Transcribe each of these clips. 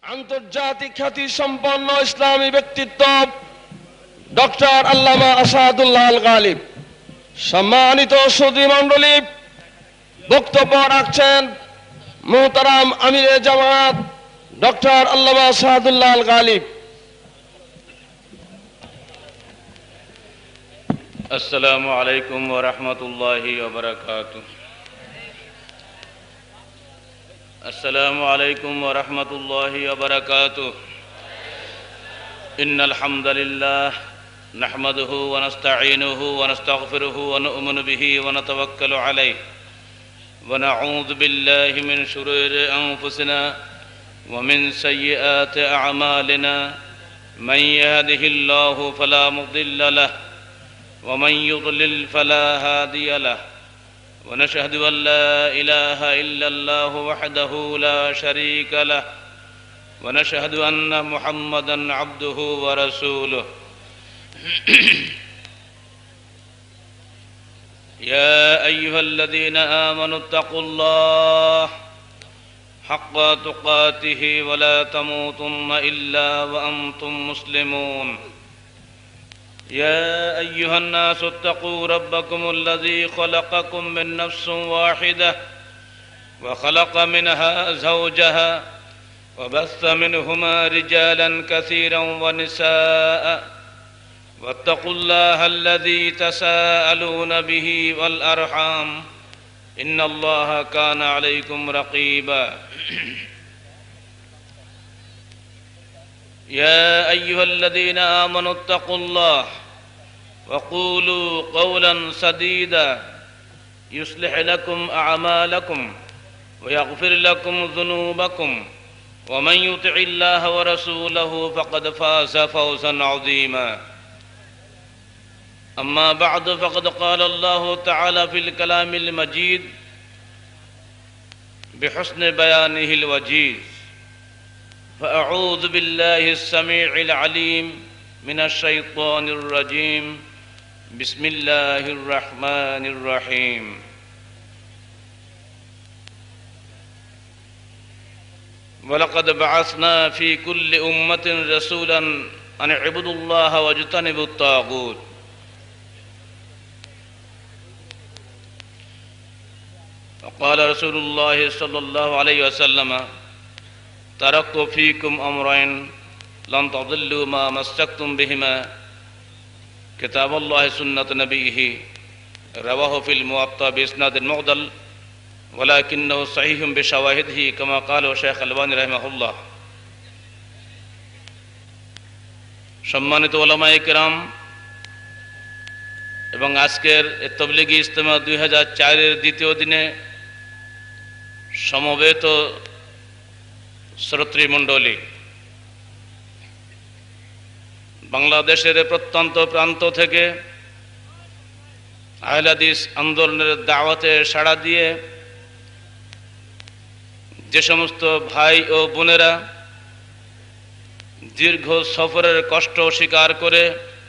আন্তর্জাতিক খ্যাতি সম্পন্ন ইসলামী ব্যক্তিত্ব ডক্টর আল্লামা আসাদুল্লাহ আল গালিব। সম্মানিত সুধী মণ্ডলী, বক্তব্য রাখছেন মুহতারাম আমিরে জামাত ডক্টর আল্লামা আসাদুল্লাহ আল গালিব। আসসালামু আলাইকুম ওয়া রাহমাতুল্লাহি ওয়া বারাকাতুহু। আসসালামু আলাইকুম ওয়া রাহমাতুল্লাহি ওয়া বারাকাতুহু। ইন্নাল হামদালিল্লাহ নাহমাদুহু ওয়া নাস্তাঈনুহু ওয়া নাস্তাগফিরুহু ওয়া নু'মিনু বিহি ওয়া নাতাওয়াক্কালু আলাইহি ওয়া নাউযু বিল্লাহি মিন শুরুরি আনফুসিনা ওয়া মিন সাইয়্যাতি আ'মালিনা মান ইয়াহদিহিল্লাহু ফালা মুদিল্লা লাহু ومن يضلل فلا هادي له ونشهد أن لا إله إلا الله وحده لا شريك له ونشهد أن محمدا عبده ورسوله يا أيها الذين آمنوا اتقوا الله حق تقاته ولا تموتن إلا وأنتم مسلمون يا أيها الناس اتقوا ربكم الذي خلقكم من نفس واحدة وخلق منها زوجها وبث منهما رجالا كثيرا ونساء واتقوا الله الذي تساءلون به والأرحام إن الله كان عليكم رقيبا يا أيها الذين آمنوا اتقوا الله وقولوا قولا سديدا يصلح لكم أعمالكم ويغفر لكم ذنوبكم ومن يطع الله ورسوله فقد فاز فوزا عظيما أما بعد فقد قال الله تعالى في الكلام المجيد بحسن بيانه الوجيز فأعوذ بالله السميع العليم من الشيطان الرجيم بسم الله الرحمن الرحيم ولقد بعثنا في كل أمة رسولا أن اعبدوا الله واجتنبوا الطاغوت وقال رسول الله صلى الله عليه وسلم تركت فيكم أمرين لن تضلوا ما مسكتم بهما كتاب الله سنة نبيه رواه في الموطأ بإسناد معضل ولكنه صحيح بشواهده كما قال الشيخ الألباني رحمه الله সম্মানিত ওলামায়ে কেরাম এবং আজকের তাবলীগী ইজতেমা 2004 এর দ্বিতীয় দিনে সমবেত শ্রোতৃমণ্ডলী, বাংলাদেশের প্রত্যন্ত প্রান্ত থেকে আহলে হাদিস আন্দোলনের দাওয়াতে সাড়া দিয়ে যে সমস্ত ভাই ও বোনেরা দীর্ঘ সফরের কষ্ট স্বীকার করে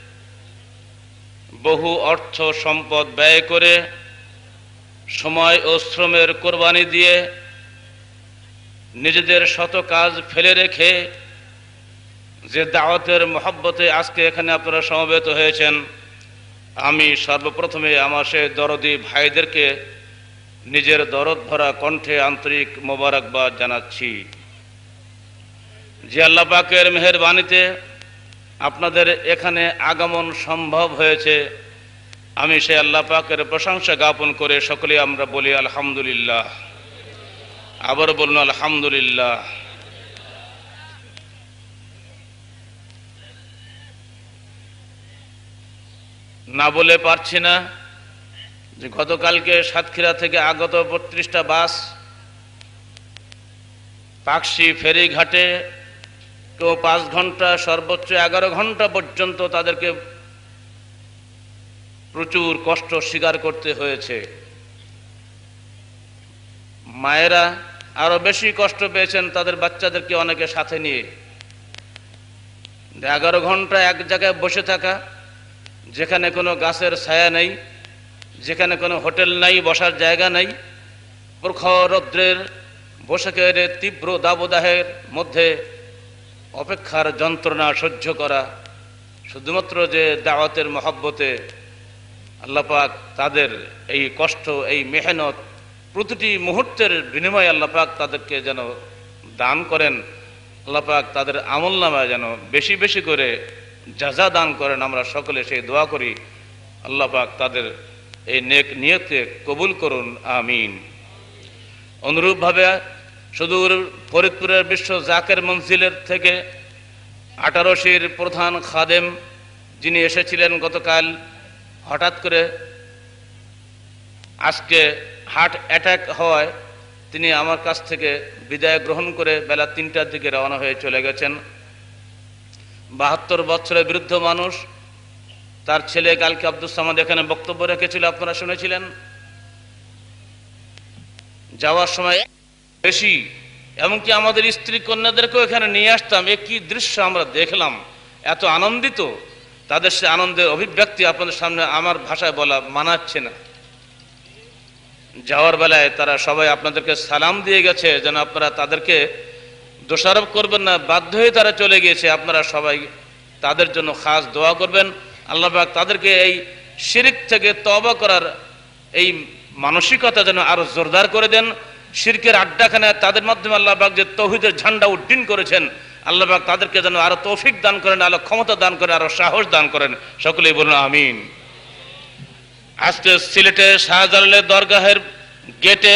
বহু অর্থ সম্পদ ব্যয় করে সময় ও শ্রমের কোরবানি দিয়ে নিজেদের শত কাজ ফেলে রেখে যে দাওয়াতের মহব্বতে আজকে এখানে আপনারা সমবেত হয়েছেন, আমি সর্বপ্রথমে আমার সেই দরদি ভাইদেরকে নিজের দরদ ভরা কণ্ঠে আন্তরিক মোবারকবাদ জানাচ্ছি। যে আল্লাহ পাকের মেহেরবানিতে আপনাদের এখানে আগমন সম্ভব হয়েছে, আমি সেই আল্লাহ পাকের প্রশংসা জ্ঞাপন করে সকলে আমরা বলি আলহামদুলিল্লাহ। আবার বলুন আলহামদুলিল্লাহ। না বলে পারছি না যে গতকালকে সাতক্ষীরা থেকে আগত 32টা বাস পাকশি ফেরিঘাটে কেউ 5 ঘন্টা সর্বোচ্চ 11 ঘন্টা পর্যন্ত তাদেরকে প্রচুর কষ্ট স্বীকার করতে হয়েছে। মায়েরা আরো বেশি কষ্ট পেয়েছেন তাদের বাচ্চাদেরকে অনেকে সাথে নিয়ে। 11 ঘন্টা এক জায়গায় বসে থাকা, যেখানে কোনো গাছের ছায়া নেই, যেখানে কোনো হোটেল নাই, বসার জায়গা নাই, প্রখর রৌদ্রের বৈশাখের তীব্র দাবদাহের মধ্যে অপেক্ষার যন্ত্রণা সহ্য করা, শুধুমাত্র যে দাওয়াতের মহব্বতে আল্লাহ পাক তাদের এই কষ্ট, এই মেহনত, প্রতিটি মুহূর্তের বিনিময়ে আল্লাহ পাক তাদেরকে যেন দান করেন, আল্লাহ পাক তাদের আমলনামায় যেন বেশি বেশি করে জাযা দান করেন। আমরা সকলে সেই দোয়া করি, আল্লাহ পাক তাদের এই নেক নিয়তকে কবুল করুন, আমিন। অনুরূপভাবে সুদূর ফরিদপুরের বিশ্ব জাকের মঞ্জিলের থেকে 18 প্রধান খাদেম যিনি এসেছিলেন গতকাল, হঠাৎ করে আজকে হার্ট অ্যাটাক হওয়ায় তিনি আমার কাছ থেকে বিদায় গ্রহণ করে বেলা 3টার দিকে রওনা হয়ে চলে গেছেন। 72 বছরের বৃদ্ধ মানুষ, তার ছেলে কালকে আব্দুস সামাদ এখানে বক্তব্য রেখেছিল, আপনারা শুনেছিলেন। যাওয়ার সময় বেশি, এমনকি আমাদের স্ত্রী কন্যাদেরকেও এখানে নিয়ে আসতাম। এ কি দৃশ্য আমরা দেখলাম, এত আনন্দিত, তাদের সে আনন্দের অভিব্যক্তি আপনাদের সামনে আমার ভাষায় বলা মানাচ্ছে না। যাওয়ার বেলায় তারা সবাই আপনাদেরকে সালাম দিয়ে গেছে, যেন আপনারা তাদেরকে দোষারোপ করবেন না, বাধ্য হয়ে তারা চলে গিয়েছে। আপনারা সবাই তাদের জন্য খাস দোয়া করবেন, আল্লাহ পাক তাদেরকে এই শিরক থেকে তওবা করার এই মানসিকতা যেন আরো জোরদার করে দেন। শিরকের আড্ডাখানায় তাদের মাধ্যমে আল্লাহ পাক যে তৌহিদের ঝান্ডা উড্ডীন করেছেন, আল্লাহ পাক তাদেরকে যেন আরো তৌফিক দান করেন, আরো ক্ষমতা দান করেন, আরো সাহস দান করেন। সকলেই বলুন আমিন। আজকে সিলেটে শাহজালালের দরগাহের গেটে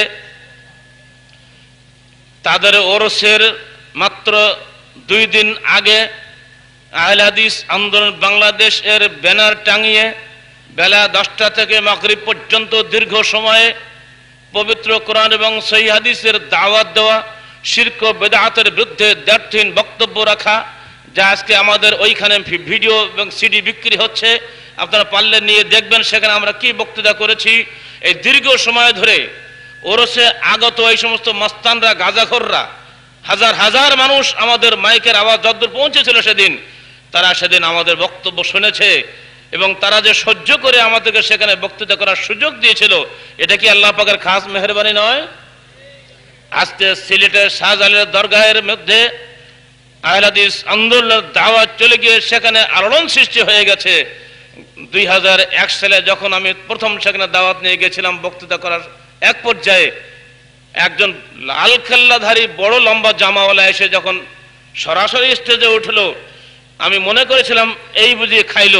তাদের ওরসের মাত্র 2 দিন আগে আহলে হাদিস আন্দোলন বাংলাদেশ এর ব্যানার টাঙিয়ে বেলা 10টা থেকে মাগরিব পর্যন্ত দীর্ঘ সময়ে পবিত্র কোরআন এবং সহিহ হাদিসের দাওয়াত দেওয়া, শিরক ও বিদআতের বিরুদ্ধে দ্ব্যর্থহীন বক্তব্য রাখা, যা আজকে আমাদের ওইখানে ভিডিও এবং সিডি বিক্রি হচ্ছে, আপনারা পারলে নিয়ে দেখবেন সেখানে আমরা কি বক্তৃতা করেছি। এই দীর্ঘ সময় ধরে ওরসে আগত এই সমস্ত মস্তানরা, গাঁজাখোররা, হাজার হাজার মানুষ আমাদের মাইকের আওয়াজ যতদূর পৌঁছেছিল সেদিন, তারা সেদিন আমাদের বক্তব্য শুনেছে এবং তারা যে সহ্য করে আমাদেরকে সেখানে বক্তৃতা করার সুযোগ দিয়েছিল, এটা কি আল্লাহ পাকের খাস মেহেরবানি নয়? আজকে সিলেটের শাহজালালের দরগাহের মধ্যে আহলে হাদিস আন্দোলনের দাওয়াত চলে গিয়ে সেখানে আলোড়ন সৃষ্টি হয়ে গেছে। 2001 সালে যখন আমি প্রথম সেখানে দাওয়াত নিয়ে গেছিলাম বক্তৃতা করার, এক পর্যায়ে একজন লাল খেল্লাধারী বড় লম্বা জামাওয়ালা এসে যখন সরাসরি স্টেজে উঠলো, আমি মনে করেছিলাম এই বুঝিয়ে খাইলো,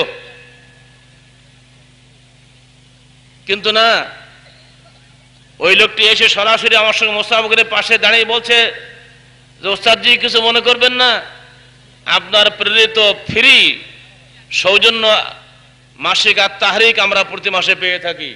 কিন্তু না, ওই লোকটি এসে সরাসরি আমার সঙ্গে মোসাফিরের পাশে দাঁড়িয়ে বলছে যে ওস্তাদজি কিছু মনে করবেন না, আপনার প্রেরিত ফ্রি সৌজন্য মাসিক আত-তাহরিক আমরা প্রতি মাসে পেয়ে থাকি।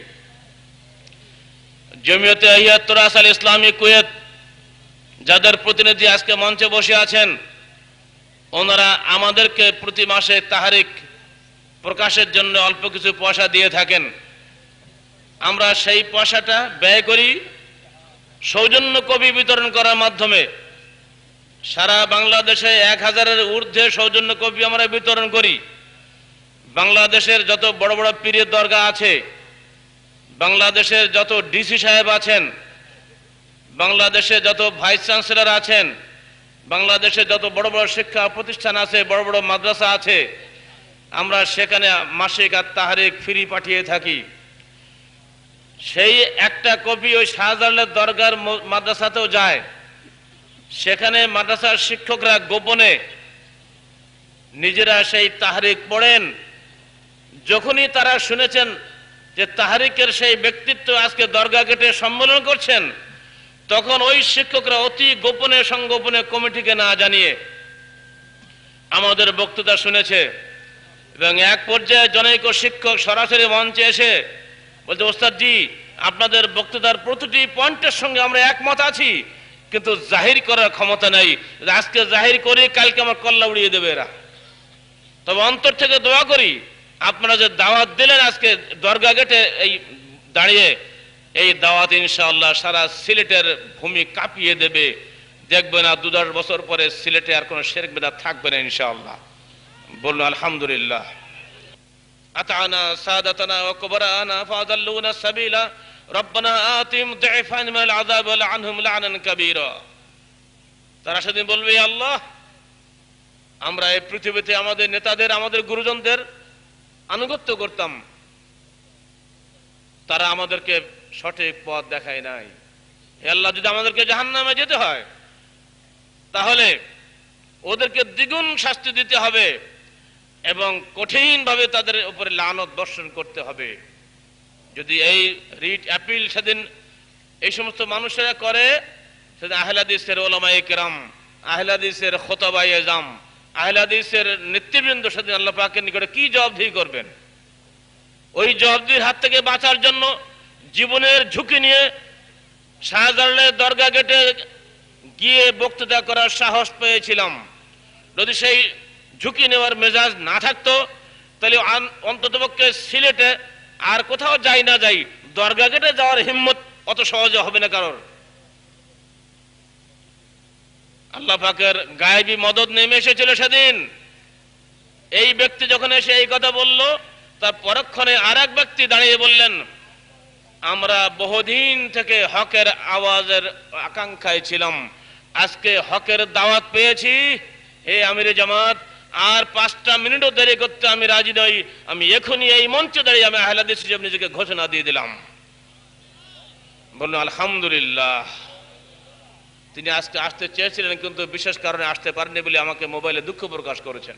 জমিয়তে আহিয়াত তোরাস আল ইসলামী কুয়েত, যাদের প্রতিনিধি আজকে মঞ্চে বসে আছেন, ওনারা আমাদেরকে প্রতি মাসে তাহরিক প্রকাশের জন্য অল্প কিছু পয়সা দিয়ে থাকেন। আমরা সেই পয়সাটা ব্যয় করি সৌজন্য কবি বিতরণ করার মাধ্যমে। সারা বাংলাদেশে 1000-এর ঊর্ধ্বে সৌজন্য কবি আমরা বিতরণ করি। বাংলাদেশের যত বড় বড় পীরের দরগা আছে, বাংলাদেশের যত ডিসি সাহেব আছেন, বাংলাদেশে যত ভাইস চ্যান্সেলর আছেন, বাংলাদেশে যত বড় বড় শিক্ষা প্রতিষ্ঠান আছে, বড় বড় মাদ্রাসা আছে, আমরা সেখানে মাসিক আত-তাহরিক ফ্রি পাঠিয়ে থাকি। সেই একটা কপি ওই শাহজালালের দরগার মাদ্রাসাতেও যায়। সেখানে মাদ্রাসার শিক্ষকরা গোপনে নিজেরা সেই তাহরিক পড়েন। যখনই তারা শুনেছেন যে তাহরিকের সেই ব্যক্তিত্ব আজকে দরগা গেটে সম্মেলন করছেন, তখন ওই শিক্ষকরা অতি গোপনে সংগোপনে কমিটিকে না জানিয়ে আমাদের বক্তৃতা শুনেছে এবং এক পর্যায়ে জনৈক শিক্ষক সরাসরি মঞ্চে এসে বলতে, ওস্তাদজি আপনাদের বক্তৃতার প্রতিটি পয়েন্টের সঙ্গে আমরা একমত আছি, কিন্তু জাহির করার ক্ষমতা নাই, আজকে জাহির করে কালকে আমার কল্লা উড়িয়ে দেবে এরা। তবে অন্তর থেকে দোয়া করি আপনারা যে দাওয়াত দিলেন আজকে দরগা গেটে এই দাঁড়িয়ে, এই দাওয়াত ইনশাআল্লাহ সারা সিলেটের ভূমি কাঁপিয়ে দেবে। দেখবে না 2-10 বছর পরে সিলেটে আর কোনো শিরক বিদআত থাকবে না ইনশাআল্লাহ। বলুন আলহামদুলিল্লাহ। আতানা সাদাতানা ওয়া কুবরানা ফাযাল্লুনা সাবিলা রব্বানা আতিম দুইফান মিনাল আযাব ওয়া লা'আনহুম লা'নান কাবীরা। তারা সেদিন বলবে, আল্লাহ আমরা এই পৃথিবীতে আমাদের নেতাদের, আমাদের গুরুজনদের আনুগত্য করতাম, তারা আমাদেরকে সঠিক পথ দেখায় নাই। হে আল্লাহ, যদি আমাদেরকে জাহান্নামে যেতে হয় তাহলে ওদেরকে দ্বিগুণ শাস্তি দিতে হবে এবং কঠিনভাবে তাদের উপরে লানত বর্ষণ করতে হবে। যদি এই রিট অ্যাপিল সেদিন এই সমস্ত মানুষেরা করে, সেদিন আহলে হাদিসের উলামায়ে কেরাম, আহলে হাদিসের খুতাবায়ে আযম, আহলে হাদিসের নেতৃবৃন্দ সেদিন আল্লাহ পাকের নিকটে কি জবাবদিহি করবেন? ওই জবাবদিহির হাত থেকে বাঁচার জন্য জীবনের ঝুঁকি নিয়ে শাহজালালের দরগা গেটে গিয়ে বক্তৃতা করার সাহস পেয়েছিলাম। যদি সেই ঝুঁকি নেওয়ার মেজাজ না থাকতো তাহলে অন্ততপক্ষে সিলেটে আর কোথাও যাই না যাই, দরগা গেটে যাওয়ার হিম্মত অত সহজে হবে না কারোর। আল্লাহ পাকের গায়েবী মদদ নেমে এসেছিল সেদিন। এই ব্যক্তি যখন এসে এই কথা বলল, তার পরক্ষণে আর এক ব্যক্তি দাঁড়িয়ে বললেন, আমরা বহুদিন থেকে হকের আওয়াজের আকাঙ্ক্ষায় ছিলাম, আজকে হকের দাওয়াত পেয়েছি। হে আমিরে জামাত, আর 5টা মিনিটও দেরি করতে আমি রাজি নই। আমি এখনই এই মঞ্চে দাঁড়িয়ে আমি আহলে হাদিস হিসেবে নিজেকে ঘোষণা দিয়ে দিলাম। বললেন আলহামদুলিল্লাহ। তিনি আজকে আসতে চেয়েছিলেন, কিন্তু বিশেষ কারণে আসতে পারেননি বলে আমাকে মোবাইলে দুঃখ প্রকাশ করেছেন।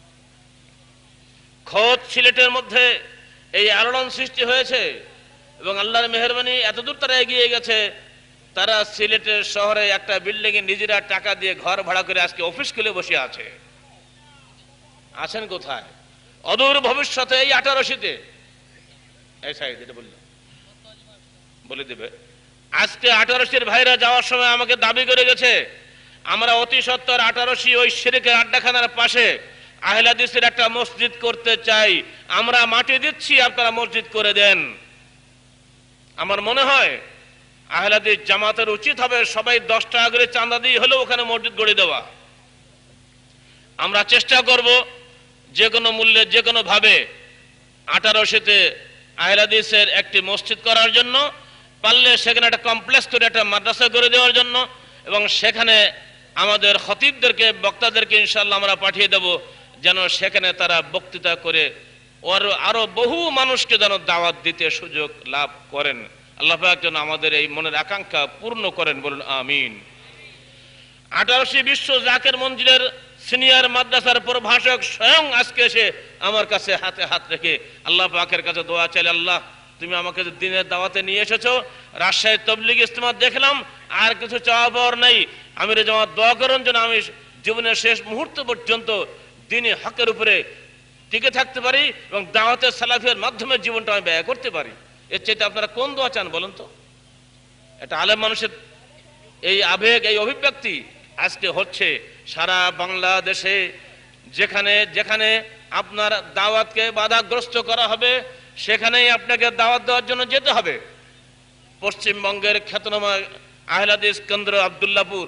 খোদ সিলেটের মধ্যে এই আলোড়ন সৃষ্টি হয়েছে এবং আল্লাহর মেহেরবানি এতদূর তারা এগিয়ে গেছে, তারা সিলেটের শহরে একটা বিল্ডিং এ নিজেরা টাকা দিয়ে ঘর ভাড়া করে আজকে অফিস খুলে বসে আছে। আছেন কোথায়? অদূর ভবিষ্যতে এই 18শীতে এই সাইড এটা বলে দেবে। আজকে 18শীর ভাইরা যাওয়ার সময় আমাকে দাবি করে গেছে, আমরা অতি সত্বর 18শী ওই শিরকের আড্ডাখানার পাশে আহলে হাদিসের একটা মসজিদ করতে চাই, আমরা মাটি দিচ্ছি, আপনারা মসজিদ করে দেন। আমার মনে হয় আহলে হাদিস জামাতের উচিত হবে সবাই 10 টাকা করে চাঁদা দিয়ে হলেও ওখানে মসজিদ গড়ে দেওয়া। আমরা চেষ্টা করব যে কোনো মূল্যে, যে কোনো ভাবে 18শীতে আহলে হাদিসের একটি মসজিদ করার জন্য, পারলে সেখানে একটা কমপ্লেক্স করে একটা মাদ্রাসা করে দেওয়ার জন্য, এবং সেখানে আমাদের খতিবদেরকে, বক্তাদেরকে ইনশাআল্লাহ আমরা পাঠিয়ে দেব, যেন সেখানে তারা বক্তৃতা করে আরো বহু মানুষকে যেন দাওয়াত দিতে সুযোগ লাভ করেন। আল্লাহ পাক যেন আমাদের এই মনের আকাঙ্ক্ষা পূর্ণ করেন, বলুন আমিন। 18শী বিশ্ব জাকের মঞ্জিলের সিনিয়র মাদ্রাসার প্রভাষক স্বয়ং আজকে এসে আমার কাছে হাতে হাত রেখে আল্লাহ পাকের কাছে দোয়া চাইলে, আল্লাহ তুমি আমাকে দিনের দাওয়াতে নিয়ে এসেছো, রাজশাহী তবলিগ ইজতেমা দেখলাম, আর কিছু চাওয়া পাওয়ার নাই। আমিরে জামাত দোয়া করুন যেন আমি জীবনের শেষ মুহূর্ত পর্যন্ত দ্বীনে হকের উপরে টিকে থাকতে পারি এবং দাওয়াতের সালাফিয়ার মাধ্যমে জীবনটা আমি ব্যয় করতে পারি। এর চাইতে আপনারা কোন দোয়া চান বলুন তো? এটা আলেম মানুষের এই আবেগ, এই অভিব্যক্তি আজকে হচ্ছে সারা বাংলাদেশে। যেখানে যেখানে আপনার দাওয়াতকে বাধাগ্রস্ত করা হবে, সেখানেই আপনাকে দাওয়াত দেওয়ার জন্য যেতে হবে। পশ্চিমবঙ্গের খ্যাতনামা আহলে হাদিস কেন্দ্র আব্দুল্লাহপুর,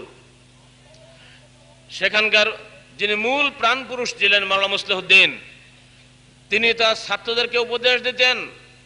সেখানকার যিনি মূল প্রাণ পুরুষ ছিলেন মাওলানা মুসলিহুদ্দিন, তিনি তার ছাত্রদেরকে উপদেশ দিতেন।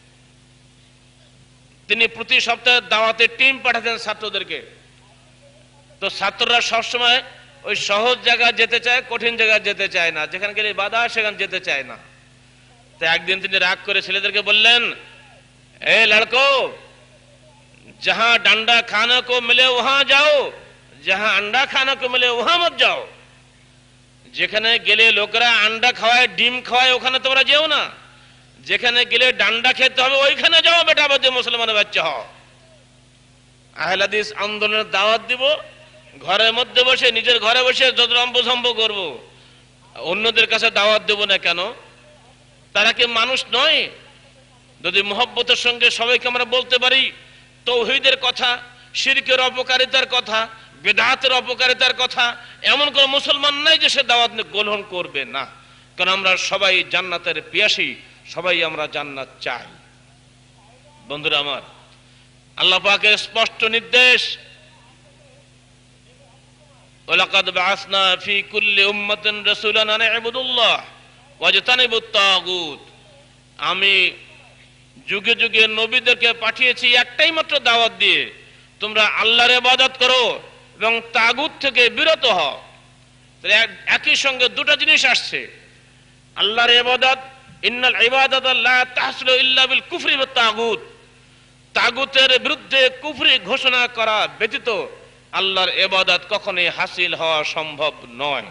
তিনি প্রতি সপ্তাহে দাওয়াতের টিম পাঠাতেন ছাত্রদেরকে। তো ছাত্ররা সবসময় ওই সহজ জায়গায় যেতে চায়, কঠিন জায়গায় যেতে চায় না, যেখানে গেলে বাধা সেখানে যেতে চায় না। তো একদিন তিনি রাগ করে ছেলেদেরকে বললেন, এ লড়কো, जहां डंडा खाने को मिले वहां जाओ, जहां अंडा खाने को मिले वहां मत जाओ। যেখানে গেলে লোকেরা আন্ডা খাওয়ায়, ডিম খাওয়ায়, ওখানে তোমরা যেও না। যেখানে গেলে ডান্ডা খেতে হবে ওইখানে যাও, বেটা বাদে মুসলমানের বাচ্চা হও। আহলে হাদিস আন্দোলনের দাওয়াত দিব, ঘরের মধ্যে বসে, নিজের ঘরে বসে যত রম্বঝম্ব করবো, অন্যদের কাছে দাওয়াত দেব না কেন? তারা কি মানুষ নয়? যদি মুহাব্বতের সঙ্গে সবাইকে আমরা বলতে পারি তাওহীদের কথা, শিরকের অপকারিতার কথা, বিদআতের অপকারিতার কথা, এমন কোন মুসলমান নাই যে সে দাওয়াত গ্রহণ করবে না। কারণ আমরা সবাই জান্নাতের পিয়াসী, সবাই আমরা জান্নাত চাই। বন্ধুরা আমার, আল্লাহ পাকের স্পষ্ট নির্দেশ, ওয়ালাকাদ বাআসনা ফি কুল্লি উম্মাতিন রাসূলান আন ইবুদুল্লাহ ওয়াজতানিবুত তাগুত। আমি যুগে যুগে নবীদেরকে পাঠিয়েছি একটাই মাত্র দাওয়াত দিয়ে, তোমরা আল্লাহর ইবাদত করো এবং তাগুত থেকে বিরত হও। তাহলে একই সঙ্গে দুটো জিনিস আসছে। আল্লাহর ইবাদত, ইন্নাল ইবাদাতা লা তাহসুলু ইল্লা বিল কুফরি ওয়াত তাগুত, তাগুতের বিরুদ্ধে কুফরি ঘোষণা করা ব্যতীত আল্লাহর ইবাদত কখনোই হাসিল হওয়া সম্ভব নয়।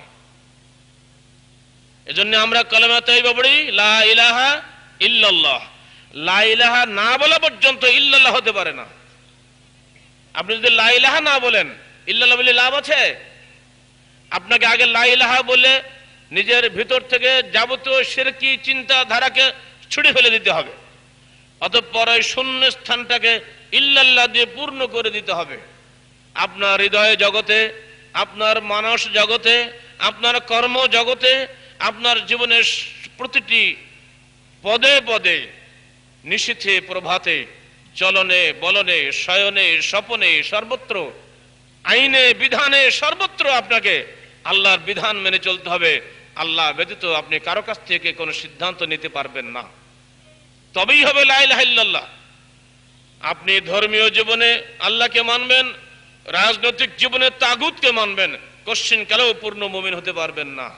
এজন্য আমরা কালেমা তাইয়্যিবা পড়ি, লা ইলাহা ইল্লাল্লাহ। লা ইলাহা না বলা পর্যন্ত ইল্লাল্লাহ হতে পারে না। আপনি যদি লা ইলাহা না বলেন, ইল্লাল্লাহ বলে লাভ আছে? আপনাকে আগে লা ইলাহা বলে নিজের ভিতর থেকে যাবতীয় শিরকি চিন্তাধারাকে ছুড়ে ফেলে দিতে হবে, অতঃপর ওই শূন্য স্থানটাকে ইল্লাল্লাহ দিয়ে পূর্ণ করে দিতে হবে। আপনার হৃদয় জগতে, আপনার মানস জগতে, আপনার কর্ম জগতে, আপনার জীবনের প্রতিটি পদে পদে, নিশীথে প্রভাতে, চলনে বলনে, শয়নে স্বপনে, সর্বত্র আইনে বিধানে সর্বত্র আপনাকে আল্লাহর বিধান মেনে চলতে হবে। আল্লাহ ব্যতীত আপনি কারো কাছ থেকে কোনো সিদ্ধান্ত নিতে পারবেন না, তবেই হবে লা ইলাহা ইল্লাল্লাহ। আপনি ধর্মীয় জীবনে আল্লাহকে মানবেন, রাজনৈতিক জীবনে তাগুতকে মানবেন, কশ্চিন কালেও পূর্ণ মুমিন হতে পারবেন না।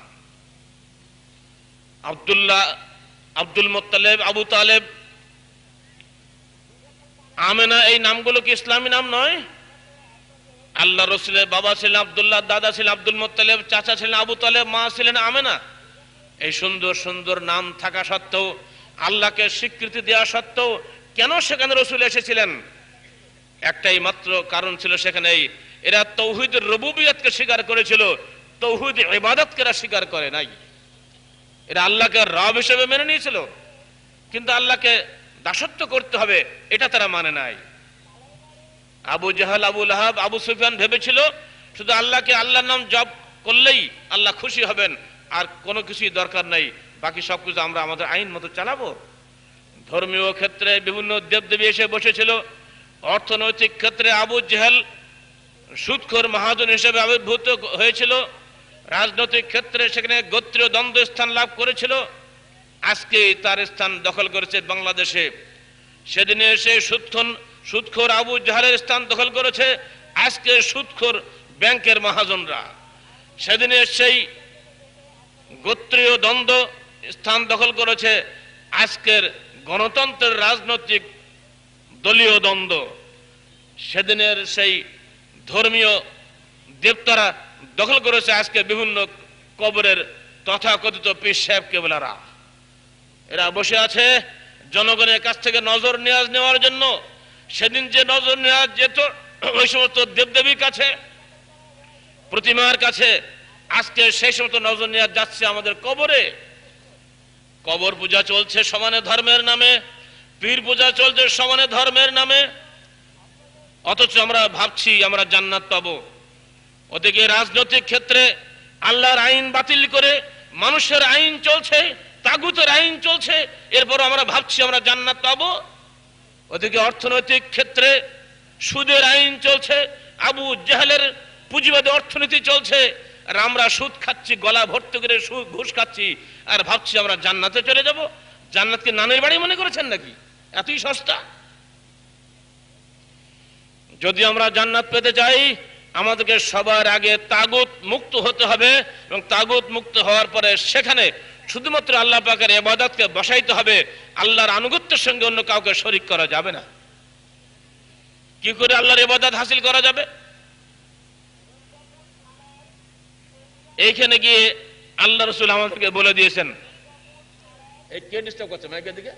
Abdul Muttalib, Abu Talib, Amina, এই নামগুলো কি ইসলামী নাম নয়? আল্লাহ রসুলের বাবা ছিলেন আব্দুল্লাহ, দাদা ছিলেন আব্দুল মুত্তালিব, চাচা ছিলেন আবু তালেব, মা ছিলেন আমেনা। এই সুন্দর সুন্দর নাম থাকা সত্ত্বেও, আল্লাহকে স্বীকৃতি দেওয়া সত্ত্বেও কেন সেখানে রসুল এসেছিলেন? একটাই মাত্র কারণ ছিল সেখানে, এরা তৌহিদ রুবুবিয়তকে স্বীকার করেছিল, তৌহিদ ইবাদতকে এরা স্বীকার করে নাই। এরা আল্লাহকে রব হিসেবে মেনে নিয়েছিল, কিন্তু আল্লাহকে দাসত্ব করতে হবে এটা তারা মানে নাই। আবু জাহাল, আবু লাহাব, আবু সুফিয়ান ভেবেছিল শুধু আল্লাহকে আল্লাহর নাম জপ করলেই আল্লাহ খুশি হবেন, আর কোনো কিছুই দরকার নাই, বাকি সবকিছু আমরা আমাদের আইন মতো চালাবো। ধর্মীয় ক্ষেত্রে বিভিন্ন দেবদেবী এসে বসেছিল, অর্থনৈতিক ক্ষেত্রে আবু জাহাল সুদখোর মহাজন হিসেবে আবির্ভূত হয়েছিল, রাজনৈতিক ক্ষেত্রে সেখানে গোত্রীয় দ্বন্দ্ব স্থান লাভ করেছিল, আজকে তার স্থান দখল করেছে বাংলাদেশে। সেদিনে সে সুদখোর আবু জাহালের স্থান দখল করেছে আজকে সুদখোর ব্যাংকের মহাজনরা। সেদিনে সেই গোত্রীয় দ্বন্দ্ব স্থান দখল করেছে আজকের গণতন্ত্রের রাজনৈতিক দলীয় দ্বন্দ্ব। সেদিনের সেই ধর্মীয় দেবতারা দখল করেছে আজকে বিভিন্ন কবরের তথাকথিত পীর সাহেব কেবলারা। এরা বসে আছে জনগণের কাছ থেকে নজর নিয়াজ নেওয়ার জন্য। সেদিন যে নজর নেওয়াজ যেত ওই সমস্ত দেবদেবীর কাছে, প্রতিমার কাছে, আজকে সেই সমস্ত নজর নেওয়াজ যাচ্ছে আমাদের কবরে। কবর পূজা চলছে সমানে ধর্মের নামে, পীর পূজা চলছে সমানে ধর্মের নামে, অথচ আমরা ভাবছি আমরা জান্নাত পাবো। ওদিকে রাজনৈতিক ক্ষেত্রে আল্লাহর আইন বাতিল করে মানুষের আইন চলছে, তাগুতের আইন চলছে, এরপর আমরা ভাবছি আমরা জান্নাত পাবো। ওদিকে অর্থনৈতিক ক্ষেত্রে সুদের আইন চলছে, আবু জাহেলের পুঁজিবাদী অর্থনীতি চলছে, আর আমরা সুদ খাচ্ছি, গলা ভর্তি করে ঘুষ খাচ্ছি, আর ভাবছি আমরা জান্নাতে চলে যাব। জান্নাতকে নানের বাড়ি মনে করেছেন নাকি? এতই সস্তা? যদি আমরা জান্নাত পেতে চাই আমাদেরকে সবার আগে তাগুত মুক্ত হতে হবে, এবং তাগুত মুক্ত হওয়ার পরে সেখানে শুধুমাত্র আল্লাহ পাকের ইবাদতকে বসাইতে হবে, আল্লাহর আনুগত্যের সঙ্গে অন্য কাউকে শরীক করা যাবে না। কি করে আল্লাহর ইবাদত হাসিল করা যাবে? এইখানে গিয়ে আল্লাহ রাসূল আমাদেরকে বলে দিয়েছেন। এই কে ডিস্টার্ব করছে মাইকের দিকে?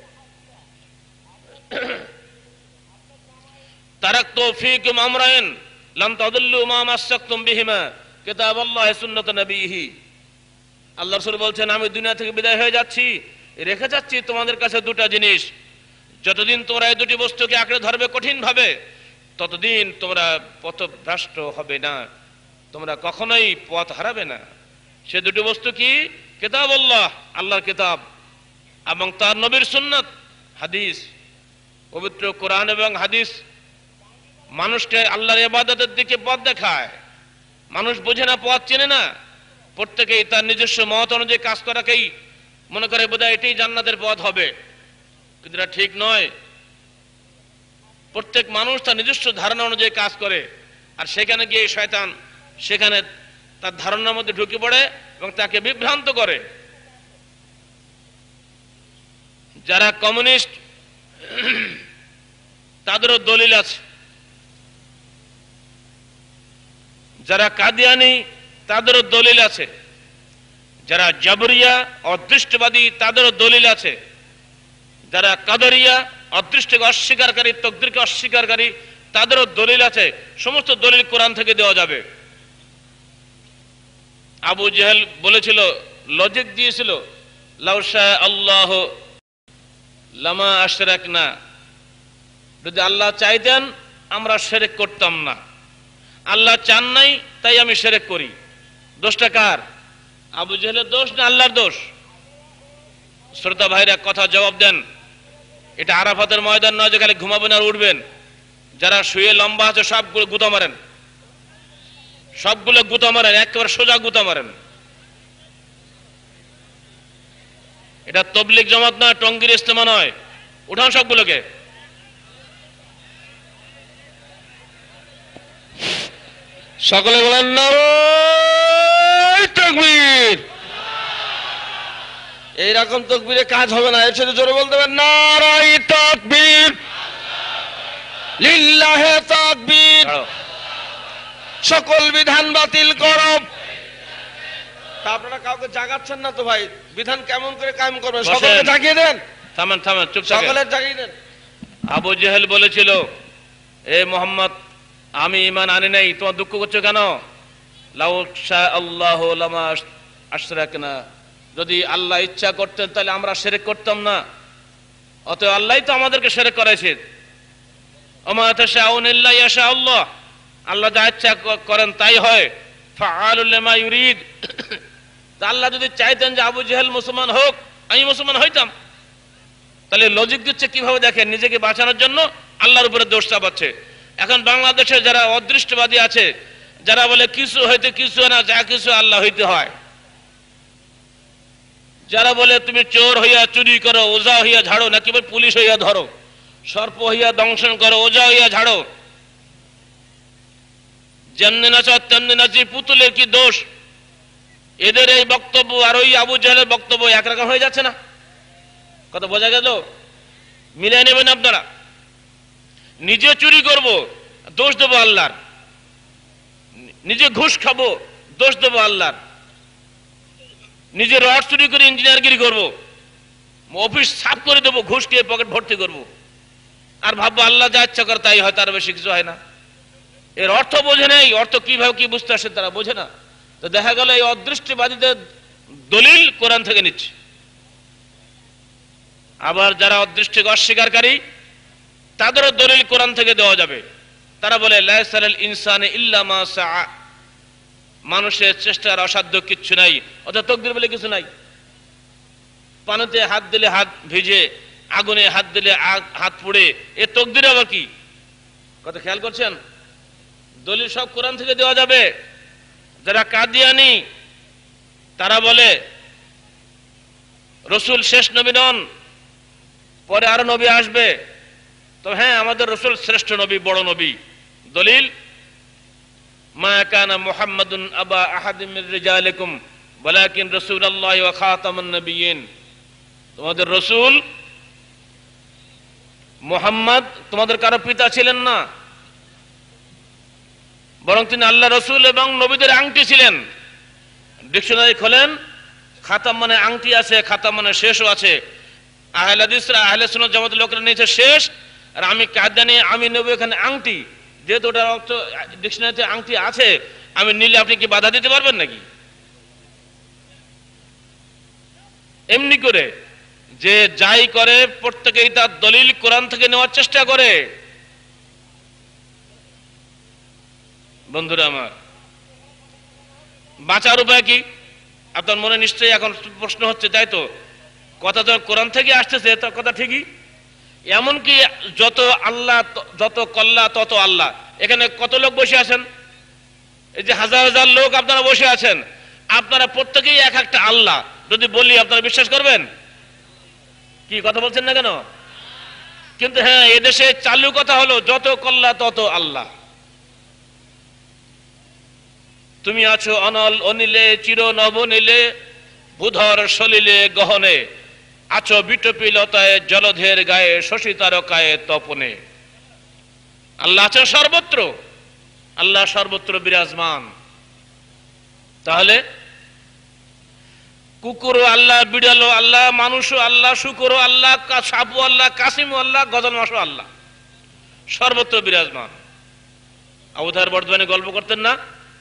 তারাকতু ফীকুম আমরাইন লাম তাদুল্লু মা মাসসাকতুম বিহিমা কিতাবাল্লাহি সুন্নাত নবিহি। আল্লাহ রাসূল বলছেন আমি দুনিয়া থেকে বিদায় হয়ে যাচ্ছি, রেখে যাচ্ছি তোমাদের কাছে দুটো জিনিস। যতদিন তোমরা এই দুটি বস্তুকে আঁকড়ে ধরবে কঠিন ভাবে, ততদিন তোমরা পথভ্রষ্ট হবে না, তোমরা কখনোই পথ হারাবে না। সে দুটি বস্তু কি? কিতাবুল্লাহ, আল্লাহর কিতাব, এবং তার নবীর সুন্নাত হাদিস। পবিত্র কোরআন এবং হাদিস মানুষকে আল্লাহর ইবাদতের দিকে পথ দেখায়। মানুষ বোঝে না, পথ চেনে না, প্রত্যেকেই তার নিজস্ব মত অনুযায়ী কাজ করাকেই মনে করে বোধহয় এটাই জান্নাতের পথ হবে, কিন্তু এটা ঠিক নয়। প্রত্যেক মানুষ তার নিজস্ব ধারণা অনুযায়ী কাজ করে, আর সেখানে গিয়ে শয়তান সেখানে তার ধারণার মধ্যে ঢুকে পড়ে এবং তাকে বিভ্রান্ত করে। যারা কমিউনিস্ট তাদেরও দলিল আছে, যারা কাদিয়ানি তাদেরও দলিল আছে, যারা জাবরিয়া অদৃষ্টবাদী তাদেরও দলিল আছে, যারা কাদরিয়া অদৃষ্টকে অস্বীকারী তকদিরকে অস্বীকারী তাদেরও দলিল আছে। সমস্ত দলিল কোরআন থেকে দেওয়া যাবে। আবু জেহেল বলেছিল, লজিক দিয়েছিল, লাউ শা আল্লাহ লামা আশরাকনা, যদি আল্লাহ চাইতেন আমরা শিরক করতাম না, আল্লাহ চান নাই তাই আমি শিরক করি। দোষটা কার? আবু জেহেলের দোষ না আল্লাহর দোষ? শ্রোতা ভাইরা কথা জবাব দেন। এটা আরাফাতের ময়দান নয় যে খালি ঘুমাবেন আর উঠবেন। যারা শুয়ে লম্বা আছে সবগুলো গুঁতা মারেন, সবগুলো গুঁতা মারেন, একেবারে সোজা গুঁতা মারেন। এটা তবলিগ জামাত নয়, টঙ্গীর ইস্তেমা নয়। উঠান সবগুলোকে। সকলে বলেন নারায়ে তাকবীর। এইরকম তাকবীরে কাজ হবে না, এর সাথে জোরে বলতে হবে নারায়ে তাকবীর, লিল্লাহে তাকবীর। সকল বিধান বাতিল করো। তা আপনারা কাউকে জাগাচ্ছেন না তো ভাই, বিধান কেমন করে কায়েম করবেন? সকলকে জাগিয়ে দেন। থামেন থামেন, চুপ থাকেন। সকলের জাগিয়ে দেন। আবু জেহেল বলেছিল, এ মোহাম্মদ আমি ঈমান আনি নাই, তোমার দুঃখ করছো কেন? লাউ শা আল্লাহ লামা আশরাকনা, যদি আল্লাহ ইচ্ছা করতেন তাহলে আমরা শিরক করতাম না। অতএব আল্লাহই তো আমাদেরকে শিরক করাইছে। ওমা তাশাউনা ইল্লা ইয়াশা আল্লাহ, আল্লাহ যা ইচ্ছা করেন তাই হয়। ফাআলুল লিমা ইউরিদ, তা আল্লাহ যদি চাইতেন যে আবু জেহেল মুসলমান হোক, আমি মুসলমান হইতাম। তাহলে লজিক দিচ্ছে কিভাবে দেখেন, নিজেকে বাঁচানোর জন্য আল্লাহর উপরে দোষ চাপাচ্ছে। এখন বাংলাদেশে যারা অদৃষ্টবাদী আছে, যারা বলে কিছু হইতে কিছু না, যা কিছু আল্লাহ হইতে হয়, যারা বলে তুমি চোর হইয়া চুরি করো, ওজা হইয়া ঝাড়ো, নাকি পুলিশ হইয়া ধরো, সর্প হইয়া দংশন করো, ওজা হইয়া ঝাড়ো, যেমনি নাচো তেমনি নাচি, পুতুলের কি দোষ? এদের এই বক্তব্য আর ওই আবু জেহেলের বক্তব্য একরকম হয়ে যাচ্ছে না? কথা বোঝা গেল? মিলিয়ে নেবেন আপনারা। নিজে চুরি করব, দোষ দেবো আল্লাহর। নিজে ঘুষ খাবো, দোষ দেবো আল্লাহর। নিজে রড চুরি করে ইঞ্জিনিয়ারগিরি করবো, অফিস সাফ করে দেবো, ঘুষ খেয়ে পকেট ভর্তি করবো, আর ভাববো আল্লাহ যা ইচ্ছা করে তাই হয়, তার বেশি কিছু হয় না। এর অর্থ বোঝে নেই, অর্থ কিভাবে কি বুঝতে আসে তারা বোঝে না। তো দেখা গেল এই অদৃষ্টবাদীদের দলিল কোরআন থেকে নিচ্ছে। আবার যারা অদৃষ্টকে অস্বীকারী তাদেরও দলিল কোরআন থেকে দেওয়া যাবে। তারা বলে লাইসাল ইনসানে ইল্লা মা সাআ, মানুষের চেষ্টার অসাধ্য কিচ্ছু নাই। অর্থাৎ তাকদীর বলে কিছু নাই। পানিতে হাত দিলে হাত ভিজে, আগুনে হাত দিলে হাত পুড়ে, এ তাকদীর আবার কি? কথা খেয়াল করছেন? দলিল সব কোরআন থেকে দেওয়া যাবে। যারা কাদিয়ানি তারা বলে রসুল শেষ নবী নন, পরে আরো নবী আসবে। তো হ্যাঁ, আমাদের রসুল শ্রেষ্ঠ নবী, বড় নবী। দলিল মা কানা মুহাম্মাদুন আবা আহাদিম মির রিজালিকুম ওয়ালাকিন রাসূলুল্লাহ ওয়া খাতামুন নবিয়্যিন। তোমাদের রসুল মুহাম্মদ তোমাদের কারো পিতা ছিলেন না, বরং তিনি আল্লাহ রসুল এবং নবীদের আংটি ছিলেন। ডিকশনারি খোলেন, খাতাম মানে আংটি আছে, খাতাম মানে শেষও আছে। আহলে হাদিসরা, আহলে সুন্নাত জামাতের লোকরা নিয়েছে শেষ, আর আমি কাদিয়ানি, আমি নেব এখানে আংটি। যেহেতু ওটার অর্থ ডিকশনারিতে আংটি আছে, আমি নিলে আপনি কি বাধা দিতে পারবেন নাকি? এমনি করে যে যাই করে প্রত্যেকেই তার দলিল কোরআন থেকে নেওয়ার চেষ্টা করে। বন্ধুরা আমার, বাঁচার উপায় কি? আপনার মনে নিশ্চয়ই এখন প্রশ্ন হচ্ছে, তাই তো? কথা তো কোরআন থেকে আসতেছে, তো কথা ঠিকই। এমনকি যত আল্লাহ, যত কল্লা তত আল্লাহ। এখানে কত লোক বসে আছেন? এই যে হাজার হাজার লোক আপনারা বসে আছেন, আপনারা প্রত্যেকেই এক একটা আল্লাহ। যদি বলি আপনারা বিশ্বাস করবেন? কি কথা বলছেন না কেন? কিন্তু হ্যাঁ, এদেশে চালু কথা হলো যত কল্লা তত আল্লাহ। তুমি আছো অনল অনিলে চির নবনীলে বুধর সলিলে গহনে, আছো বিটপিলতায় জলধের গায়ে শশী তারকায় তপনে। আল্লাহ আছেন সর্বত্র, আল্লাহ সর্বত্র বিরাজমান। তাহলে কুকুরও আল্লাহ, বিড়ালও আল্লাহ, মানুষও আল্লাহ, শুকরও আল্লাহ, সাপও আল্লাহ, কাসিমও আল্লাহ, গজাল মাসও আল্লাহ, সর্বত্র বিরাজমান। আবুধার বর্ধমানে গল্প করতেন না,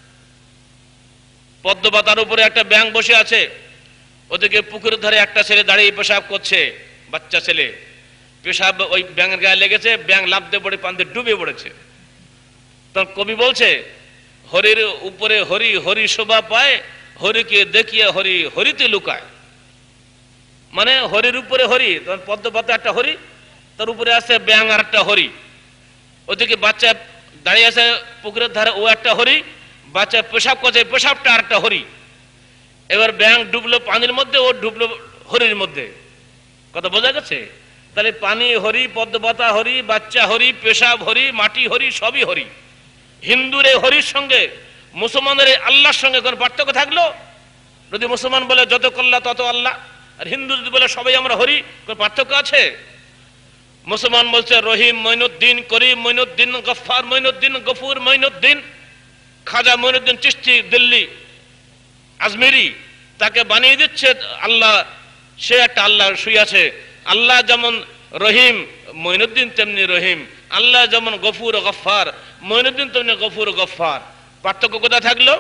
পদ্মপাতার উপরে একটা ব্যাঙ বসে আছে, ওদিকে পুকুরের ধারে একটা ছেলে দাঁড়িয়ে পেশাব করছে, বাচ্চা ছেলে। পেশাব ওই ব্যাঙের গায়ে লেগেছে, ব্যাঙ লাফ দিয়ে পড়ে পানিতে ডুবে পড়েছে। তখন কবি বলছে, হরির উপরে হরি, হরি শোভা পায়, হরিকে দেখিয়ে হরি হরিতে লুকায়। মানে হরির উপরে হরি, তখন পদ্মপাতা একটা হরি, তার উপরে আছে ব্যাঙ আর একটা হরি। ওদিকে বাচ্চা দাঁড়িয়ে আছে পুকুরের ধারে, ও একটা হরি, বাচ্চা পেশাব করছে, পেশাবটা আর একটা হরি। এবার ব্যাঙ ডুবলো পানির মধ্যে, ও ডুবলো হরির মধ্যে। কথা বোঝা গেছে? তাহলে পানি হরি, পদ্মপাতা হরি, বাচ্চা হরি, পেশাব হরি, মাটি হরি, সবই হরি। হিন্দুর এই হরির সঙ্গে মুসলমানের আল্লাহর সঙ্গে কোন পার্থক্য থাকলো? যদি মুসলমান বলে যত কল্লা তত আল্লাহ, আর হিন্দু যদি বলে সবাই আমরা হরি, কোন পার্থক্য আছে? মুসলমান বলছে রহিম মঈনুদ্দিন, করিম মঈনুদ্দিন, গফফার মঈনুদ্দিন, গফুর মঈনুদ্দিন। খাজা মঈনুদ্দিন চিশতি দিল্লি আজমেরি, তাকে বানিয়ে দিচ্ছে আল্লাহ, সে একটা আল্লাহ শুয়ে আছে। আল্লাহ যেমন রহিম, মঈনুদ্দিন তেমনি রহিম। আল্লাহ যেমন গফুর গফফার, মঈনুদ্দিন তেমনি গফুর গফফার। পার্থক্য কোথায় থাকলো?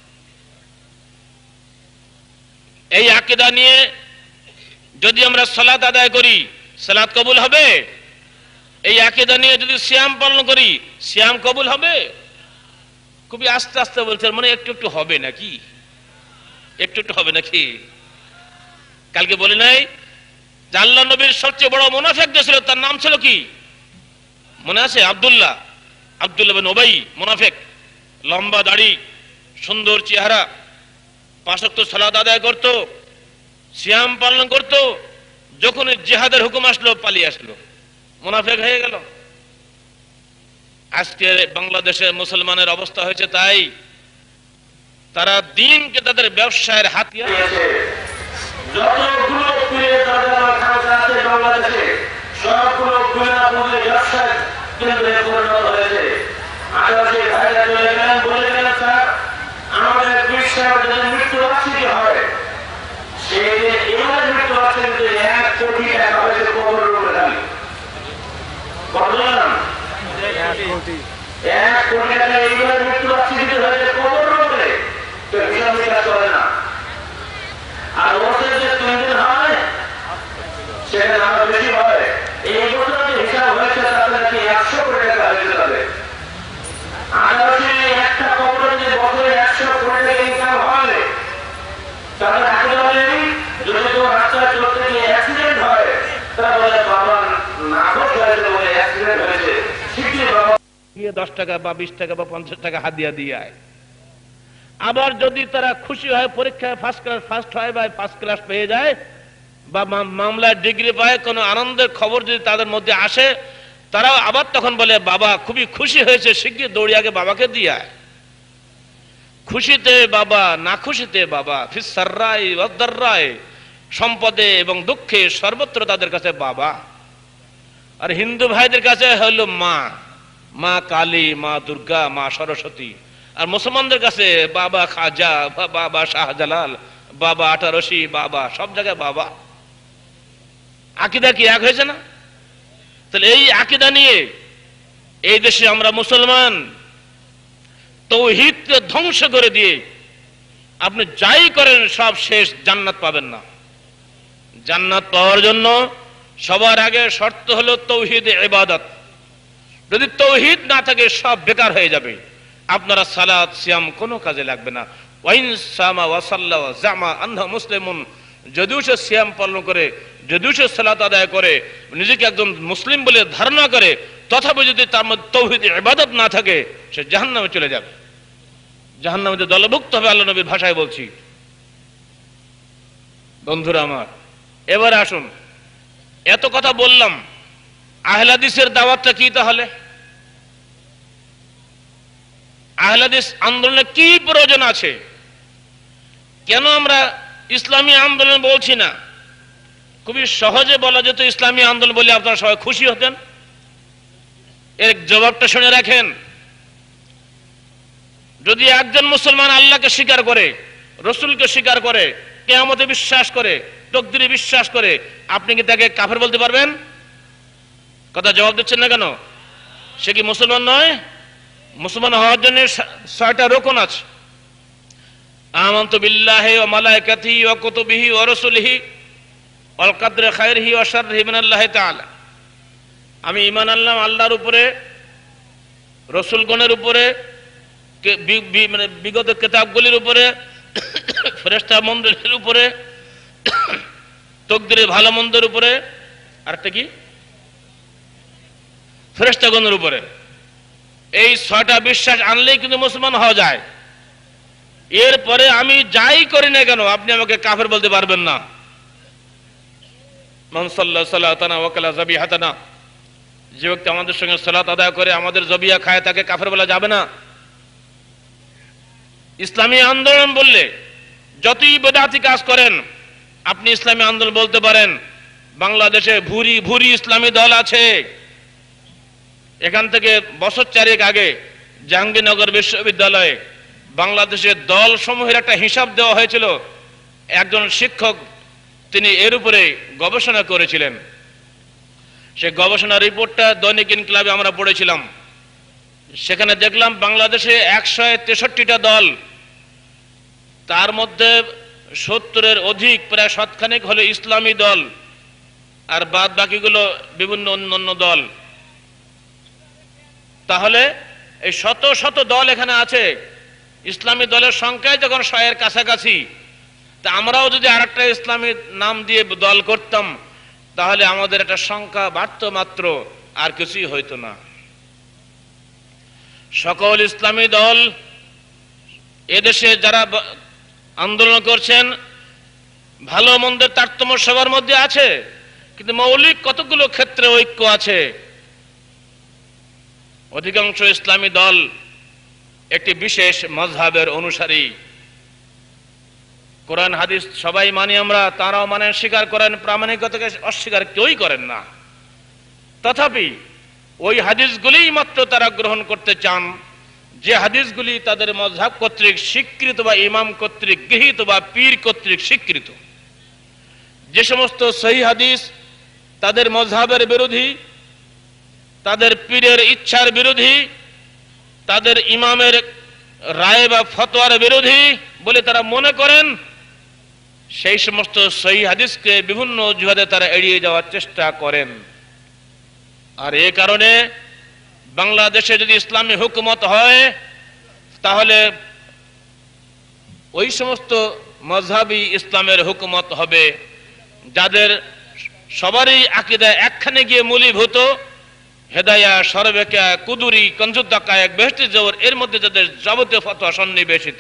এই আকীদা নিয়ে যদি আমরা সালাত আদায় করি, সালাত কবুল হবে? এই আকীদা নিয়ে যদি সিয়াম পালন করি, সিয়াম কবুল হবে? খুবই আস্তে আস্তে বলছেন, মানে একটু একটু হবে নাকি? একটু একটু হবে নাকি? কালকে বলে নাই যে আল্লাহ নবীর সবচেয়ে বড় মুনাফিক যে ছিল, তার নাম ছিল কি মনে আছে? আব্দুল্লাহ, আব্দুল্লাহ বিন উবাই মুনাফিক। লম্বা দাড়ি, সুন্দর চেহারা, 5 ওয়াক্ত সালাত আদায় করত, সিয়াম পালন করত। যখন জিহাদের হুকুম আসলো পালিয়ে আসলো, মুনাফিক হয়ে গেল। আজকে বাংলাদেশের মুসলমানের অবস্থা হয়েছে তাই, তারা দিনকে তাদের ব্যবসায়ের হাতিয়ার। যতগুলো বাংলাদেশে সবগুলো ব্যবসায় কেন্দ্রে পরিণত হয়েছে। আদালতে ভাইরা চলে গেলেন, বলে গেলেন স্যার আমাদের বিশ্বের যদি মৃত্যু বার্ষিকী হয়, সেই দিন এবার মৃত্যু বার্ষিকীতে 1 কোটি টাকা হয়েছে কবর রূপে দাবি। কত জানান? 1 কোটি টাকা এইবার মৃত্যু বার্ষিকীতে হয়েছে কবর রূপে। তো হিসাব নিকাশ করে না। আর বছরে যে 3 দিন হয় সেখানে আরো বেশি হয়। এই বছর যে হিসাব হয়েছে তাতে নাকি 100 কোটি টাকা হয়েছে তাদের। আদালতে একটা কবরে যে বছরে 100 কোটি টাকা ইনকাম হয়, তাদের আগে বলে যদি কেউ রাস্তায় চলতে গিয়ে অ্যাক্সিডেন্ট হয়, তারা বলে বাবা নাগর হয়েছে বলে অ্যাক্সিডেন্ট হয়েছে, শিখলে বাবা গিয়ে 10 টাকা বা 20 টাকা বা 50 টাকা হাদিয়া দিয়ে আয়। আবার যদি তারা খুশি হয়, পরীক্ষায় ফার্স্ট হয় বা ফার্স্ট ক্লাস পেয়ে যায়, বা মামলায় ডিগ্রি পায়, কোনো আনন্দের খবর যদি তাদের মধ্যে আসে, তারাও আবার তখন বলে বাবা খুবই খুশি হয়েছে, শিগগির দৌড়ে আগে বাবাকে দিয়ে আয়। খুশিতে বাবা, না খুশিতে বাবা, ফিস সাররাই ওয়াদ দাররাই, সম্পদে এবং দুঃখে সর্বত্র তাদের কাছে বাবা। আর হিন্দু ভাইদের কাছে হলো মা, মা কালী, মা দুর্গা, মা সরস্বতী। আর মুসলমানদের কাছে বাবা খাজা, বাবা শাহজালাল, বাবা আটারশি, বাবা সব জায়গায় বাবা। আকীদা কি এক হয়েছে না? তাহলে এই আকীদা নিয়ে এই দেশে আমরা মুসলমান তাওহীদকে ধ্বংস করে দিয়ে আপনি যাই করেন সব শেষ, জান্নাত পাবেন না। জান্নাত পাওয়ার জন্য সবার আগে শর্ত হলো তাওহীদ ইবাদত। যদি তাওহীদ না থাকে সব বেকার হয়ে যাবে। আপনারা সালাত সিয়াম কোনো কাজে লাগবে না। ওয়াইন সামা ওয়া সাল্লা ওয়া জামা আনহু মুসলিমুন, যদিও সে সিয়াম পালন করে, যদিও সে সালাত আদায় করে, নিজেকে একজন মুসলিম বলে ধারণা করে, তথাপি যদি তার মধ্যে তাওহীদ ইবাদত না থাকে, সে জাহান্নামে চলে যাবে, জাহান্নামে দলভুক্ত হবে। আল্লাহ নবীর ভাষায় বলছি। বন্ধুরা আমার, এবারে আসুন, এত কথা বললাম, আহলে হাদিসের দাওয়াতটা কি? তাহলে আহলে হাদিস আন্দোলনের কি প্রয়োজন আছে, কেন আমরা ইসলামী আন্দোলন বলছি না? খুবই সহজে বলা যেত ইসলামী আন্দোলন বলে আপনারা সবাই খুশি হতেন। এর জবাবটা শুনে রাখেন। যদি একজন মুসলমান আল্লাহকে স্বীকার করে, রসুলকে স্বীকার করে, কিয়ামতে বিশ্বাস করে, তাকদীরে বিশ্বাস করে, আপনি কি তাকে কাফের বলতে পারবেন? কথা জবাব দিচ্ছেন না কেন? সে কি মুসলমান নয়? মুসলমান হওয়ার জন্য 6টা রোকন আছে। আমানতু বিল্লাহি ওয়া মালাইকাতিহি ওয়া কুতুবিহি ওয়া রাসূলিহি ওয়াল কদরি খায়রিহি ওয়া শাররিহি মিনাল্লাহি তাআলা। আমি ঈমান আনলাম আল্লাহর উপরে, রাসূলগণের উপরে, মানে বিগত কিতাবগুলির উপরে, ফেরেশতা মণ্ডলীর উপরে, তাকদীরের ভালো মন্দের উপরে, আরেকটা কি ফেরেশতাগণের উপরে। এই 6টা বিশ্বাস আনলেই কিন্তু মুসলমান হওয়া যায়। এরপরে আমি যাই করি না কেন আপনি আমাকে কাফের বলতে পারবেন না। মান সাল্লা সালাতানা ওয়া কালা যাবিহাতানা, যে ব্যক্তি আমাদের সঙ্গে সালাত আদায় করে আমাদের জবিয়া খায় তাকে কাফের বলা যাবে না। ইসলামী আন্দোলন বললে যতই বেদাতি কাজ করেন আপনি ইসলামী আন্দোলন বলতে পারেন। বাংলাদেশে ভুরি ভুরি ইসলামী দল আছে। এখান থেকে বছর 4 আগে জাহাঙ্গীরনগর বিশ্ববিদ্যালয়ে বাংলাদেশের দল সমূহের একটা হিসাব দেওয়া হয়েছিল। একজন শিক্ষক তিনি এর উপরে গবেষণা করেছিলেন। সেই গবেষণা রিপোর্টটা দৈনিক ইনকিলাবে আমরা পড়েছিলাম। সেখানে দেখলাম বাংলাদেশে 163টা দল, তার মধ্যে 70-এর অধিক, প্রায় 7খানেক হলো ইসলামী দল, আর বাদ বাকিগুলো বিভিন্ন অন্যান্য দল। তাহলে এই শত শত দল এখানে আছে। ইসলামী দলের সংখ্যায় যখন 100-এর কাছাকাছি, তা আমরাও যদি আরেকটা ইসলামী নাম দিয়ে দল করতাম তাহলে আমাদের একটা সংখ্যা বাড়তো মাত্র, আর কিছুই হইতো না। সকল ইসলামী দল এদেশে যারা আন্দোলন করছেন ভালো মন্দের তারতম্য সবার মধ্যে আছে, কিন্তু মৌলিক কতগুলো ক্ষেত্রে ঐক্য আছে। অধিকাংশ ইসলামী দল একটি বিশেষ মাযহাবের অনুসারী। কোরআন হাদিস সবাই মানি আমরা, তারাও মানেন, স্বীকার করেন, প্রামাণিকতাকে অস্বীকার কেউই করেন না। তথাপি ওই হাদিসগুলিই মাত্র তারা গ্রহণ করতে চান যে হাদিসগুলি তাদের মাযহাব কর্তৃক স্বীকৃত বা ইমাম কর্তৃক গৃহীত বা পীর কর্তৃক স্বীকৃত। যে সমস্ত সহিহ হাদিস তাদের মাযহাবের বিরোধী, তাদের পীরের ইচ্ছার বিরোধী, তাদের ইমামের রায় বা ফতোয়ার বিরোধী বলে তারা মনে করেন, সেই সমস্ত সহিহ হাদিসকে বিভিন্ন অজুহাতে তারা এড়িয়ে যাওয়ার চেষ্টা করেন। আর এই কারণে বাংলাদেশে যদি ইসলামী হুকুমত হয় তাহলে ওই সমস্ত মাযহাবী ইসলামের হুকুমত হবে যাদের সবারই আকীদা একখানে গিয়ে মূলীভূত, হেদায়া, সরবেকা, কুদুরি, কনজুদ্দাকায়েক, বেহেশতি জবর, এর মধ্যে যাদের যাবতীয় ফতোয়া সন্নিবেশিত।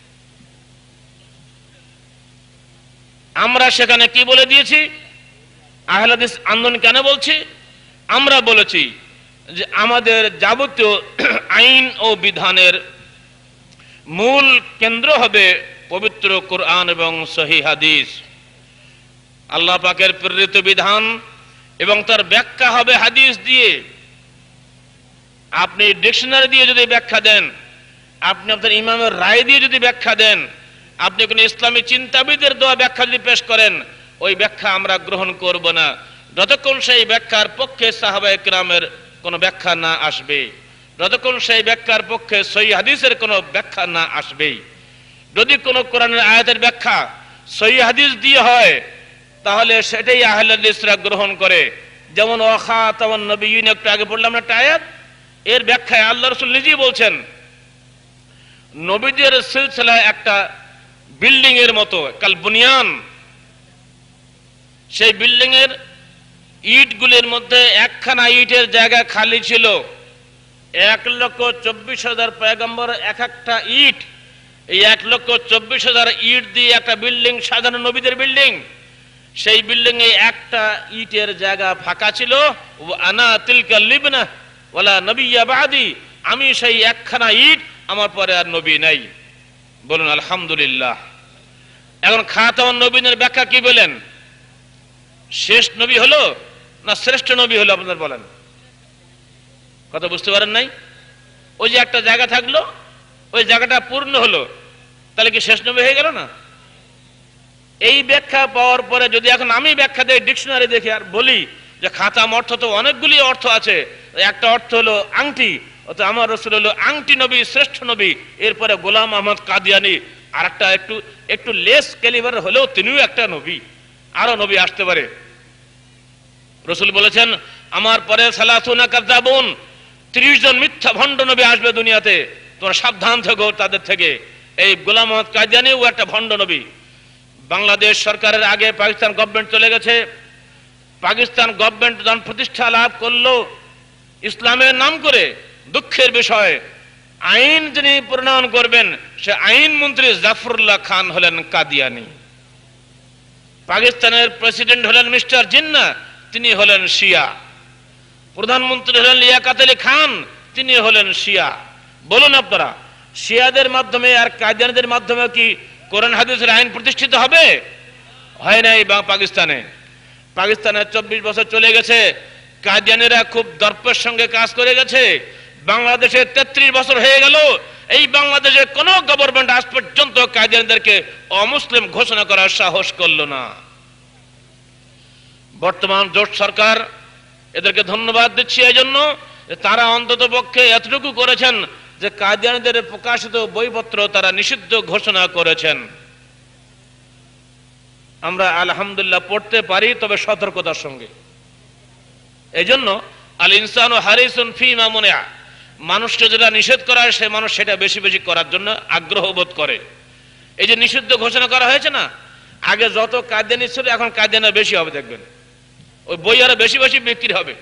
আমরা সেখানে কি বলে দিয়েছি? আহলে হাদিস আন্দোলন কেন বলছি? আমরা বলেছি যে আমাদের যাবতীয় আইন ও বিধানের মূল কেন্দ্র হবে পবিত্র কোরআন এবং সহিহ হাদিস। আল্লাহ পাকের প্রেরিত বিধান এবং তার ব্যাখ্যা হবে হাদিস দিয়ে। আপনি ডিকশনারি দিয়ে যদি ব্যাখ্যা দেন, আপনি আপনার ইমামের রায় দিয়ে যদি ব্যাখ্যা দেন, আপনি কোন ইসলামী চিন্তাবিদের দেওয়া ব্যাখ্যা যদি পেশ করেন, ওই ব্যাখ্যা আমরা গ্রহণ করব না যতক্ষণ সেই ব্যাখ্যার পক্ষে সাহাবায়ে কেরামের কোনো ব্যাখ্যা না আসবে, যতক্ষণ সেই ব্যাখ্যার পক্ষে সহিহ হাদিসের কোনো ব্যাখ্যা না আসবে। যদি কোনো কোরআনের আয়াতের ব্যাখ্যা সহিহ হাদিস দিয়ে হয় তাহলে সেটাই আহলে হাদিসরা গ্রহণ করে। যেমন ওয়াখাতামুন নবিয়্যিন, একটু আগে পড়লাম একটা আয়াত, এর ব্যাখ্যায় আল্লাহ রাসূল নিজেই বলছেন নবীদের সিলসিলা একটা বিল্ডিং এর মতো, কাল বুনিয়ান। সেই বিল্ডিং এর ইটগুলির মধ্যে একখানা ইটের জায়গা খালি ছিল। 1,24,000 পয়গম্বর এক একটা ইট, এই 1,24,000 ইট দিয়ে একটা বিল্ডিং সাজানো, নবীদের বিল্ডিং। সেই বিল্ডিং এ একটা ইটের জায়গা ফাঁকা ছিল। আনা তিলকা লিবনা ওয়ালা নবিয়্যা বাদি, আমি সেই একখানা ইট, আমার পরে আর নবী নাই। বলুন আলহামদুলিল্লাহ। এখন খাতামুন নবীনের ব্যাখ্যা কি বলেন? শেষ নবী হলো না শ্রেষ্ঠ নবী হলো? আপনাদের বলেন, কথা বুঝতে পারেন নাই? ওই যে একটা জায়গা থাকলো, ওই জায়গাটা পূর্ণ হলো, তাহলে কি শেষ নবী হয়ে গেল না? এই ব্যাখ্যা পাওয়ার পরে যদি এখন আমি ব্যাখ্যা দেই, ডিকশনারি দেখে আর বলি যে খাতাম অর্থ তো অনেকগুলি অর্থ আছে, একটা অর্থ হলো আংটি, অর্থাৎ আমার রাসূল হলো আংটি নবী, শ্রেষ্ঠ নবী, এরপরে গোলাম আহমদ কাদিয়ানী আর একটা একটু লেস ক্যালিবার হলেও তিনিও একটা নবী, আরো নবী আসতে পারে। রাসূল বলেছেন আমার পরে সালাসুনা কাযাবুন, 30 জন মিথ্যা ভণ্ড নবী আসবে দুনিয়াতে, তোমরা সাবধান থেকো তাদের থেকে। এই গোলাম আহমদ কাদিয়ানীও একটা ভণ্ড নবী। বাংলাদেশ সরকারের আগে পাকিস্তান গভর্নমেন্ট চলে গেছে। পাকিস্তান গভর্নমেন্ট যখন প্রতিষ্ঠা লাভ করলো ইসলামের নাম করে, দুঃখের বিষয় আইন যিনি প্রণয়ন করবেন সে আইন মন্ত্রী জাফরুল্লাহ খান হলেন কাদিয়ানী। পাকিস্তানের প্রেসিডেন্ট হলেন মিস্টার জিন্নাহ, তিনি হলেন শিয়া। প্রধানমন্ত্রী হলেন লিয়াকত আলী খান, তিনি হলেন শিয়া। বলুন আপনারা, শিয়াদের মাধ্যমে আর কাদিয়ানীদের মাধ্যমে কি কোরআন হাদিসের আইন প্রতিষ্ঠিত হবে? হয় নাই। পাকিস্তানে 24 বছর চলে গেছে, কাদিয়ানীরা খুব দর্পের সঙ্গে কাজ করে গেছে। বাংলাদেশে 33 বছর হয়ে গেল, এই বাংলাদেশের কোন গভর্নমেন্ট আজ পর্যন্ত কাদিয়ানীদেরকে অমুসলিম ঘোষণা করার সাহস করলো না। বর্তমান জোট সরকার, এদেরকে ধন্যবাদ দিচ্ছি এই জন্য যে তারা অন্তত পক্ষে এতটুকু করেছেন যে কাদিয়ানীদের প্রকাশিত বইপত্র তারা নিষিদ্ধ ঘোষণা করেছেন। আমরা আলহামদুলিল্লাহ পড়তে পারি, তবে সতর্কতার সঙ্গে। এই জন্য আল ইনসানু হারিসুন ফিমা মুনিআ, মানুষকে যেটা নিষেধ করা হয় সে মানুষ সেটা বেশি বেশি করার জন্য আগ্রহ বোধ করে। এই যে নিষিদ্ধ ঘোষণা করা হয়েছে না, আগে যত কাদিয়ানী ছিল এখন কাদিয়ানি বেশি হবে, দেখবেন ওই বই আরো বেশি বেশি বিক্রি হবে।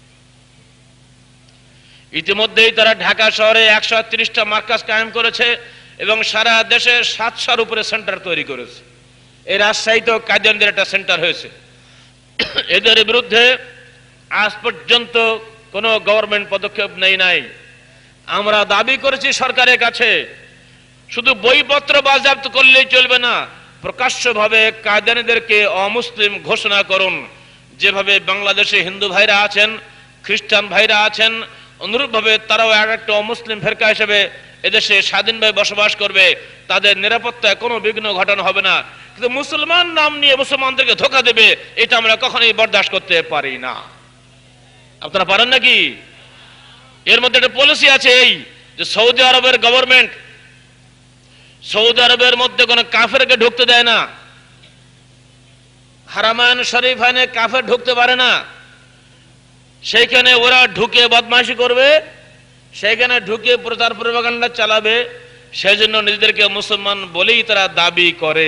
ইতিমধ্যেই তারা ঢাকা শহরে 130টা মার্কাজ কায়েম করেছে এবং সারা দেশে 700-র উপরে সেন্টার তৈরি করেছে। এই রাজশাহীতেও কাদিয়ানীদের একটা সেন্টার হয়েছে। এদের বিরুদ্ধে আজ পর্যন্ত কোনো গভর্নমেন্ট পদক্ষেপ নেই নাই। আমরা দাবি করেছি সরকারের কাছে, শুধু বইপত্র বাজেয়াপ্ত করলেই চলবে না, প্রকাশ্যভাবে কাদিয়ানীদেরকে অমুসলিম ঘোষণা করুন। যেভাবে বাংলাদেশে হিন্দু ভাইরা আছেন, খ্রিস্টান ভাইরা আছেন, অনুরূপভাবে তারাও একটা অমুসলিম ফেরকা হিসেবে এদেশে স্বাধীনভাবে বসবাস করবে, তাদের নিরাপত্তায় কোনো বিঘ্ন ঘটানো হবে না। কিন্তু মুসলমান নাম নিয়ে মুসলমানদেরকে ধোঁকা দেবে, এটা আমরা কখনোই বরদাস্ত করতে পারি না। আপনারা পারেন নাকি? এর মধ্যে একটা পলিসি আছে এই যে সৌদি আরবের গভর্নমেন্ট সৌদি আরবের মধ্যে কোনো কাফেরকে ঢুকতে দেয় না। হারামায়ন শরীফ আইনে কাফের ঢুকতে পারে না। সেইখানে ওরা ঢুকে বদমাইশি করবে, সেইখানে ঢুকে প্রচার প্রপাগান্ডা চালাবে, সেজন্য নিজেদেরকে মুসলমান বলেই তারা দাবি করে।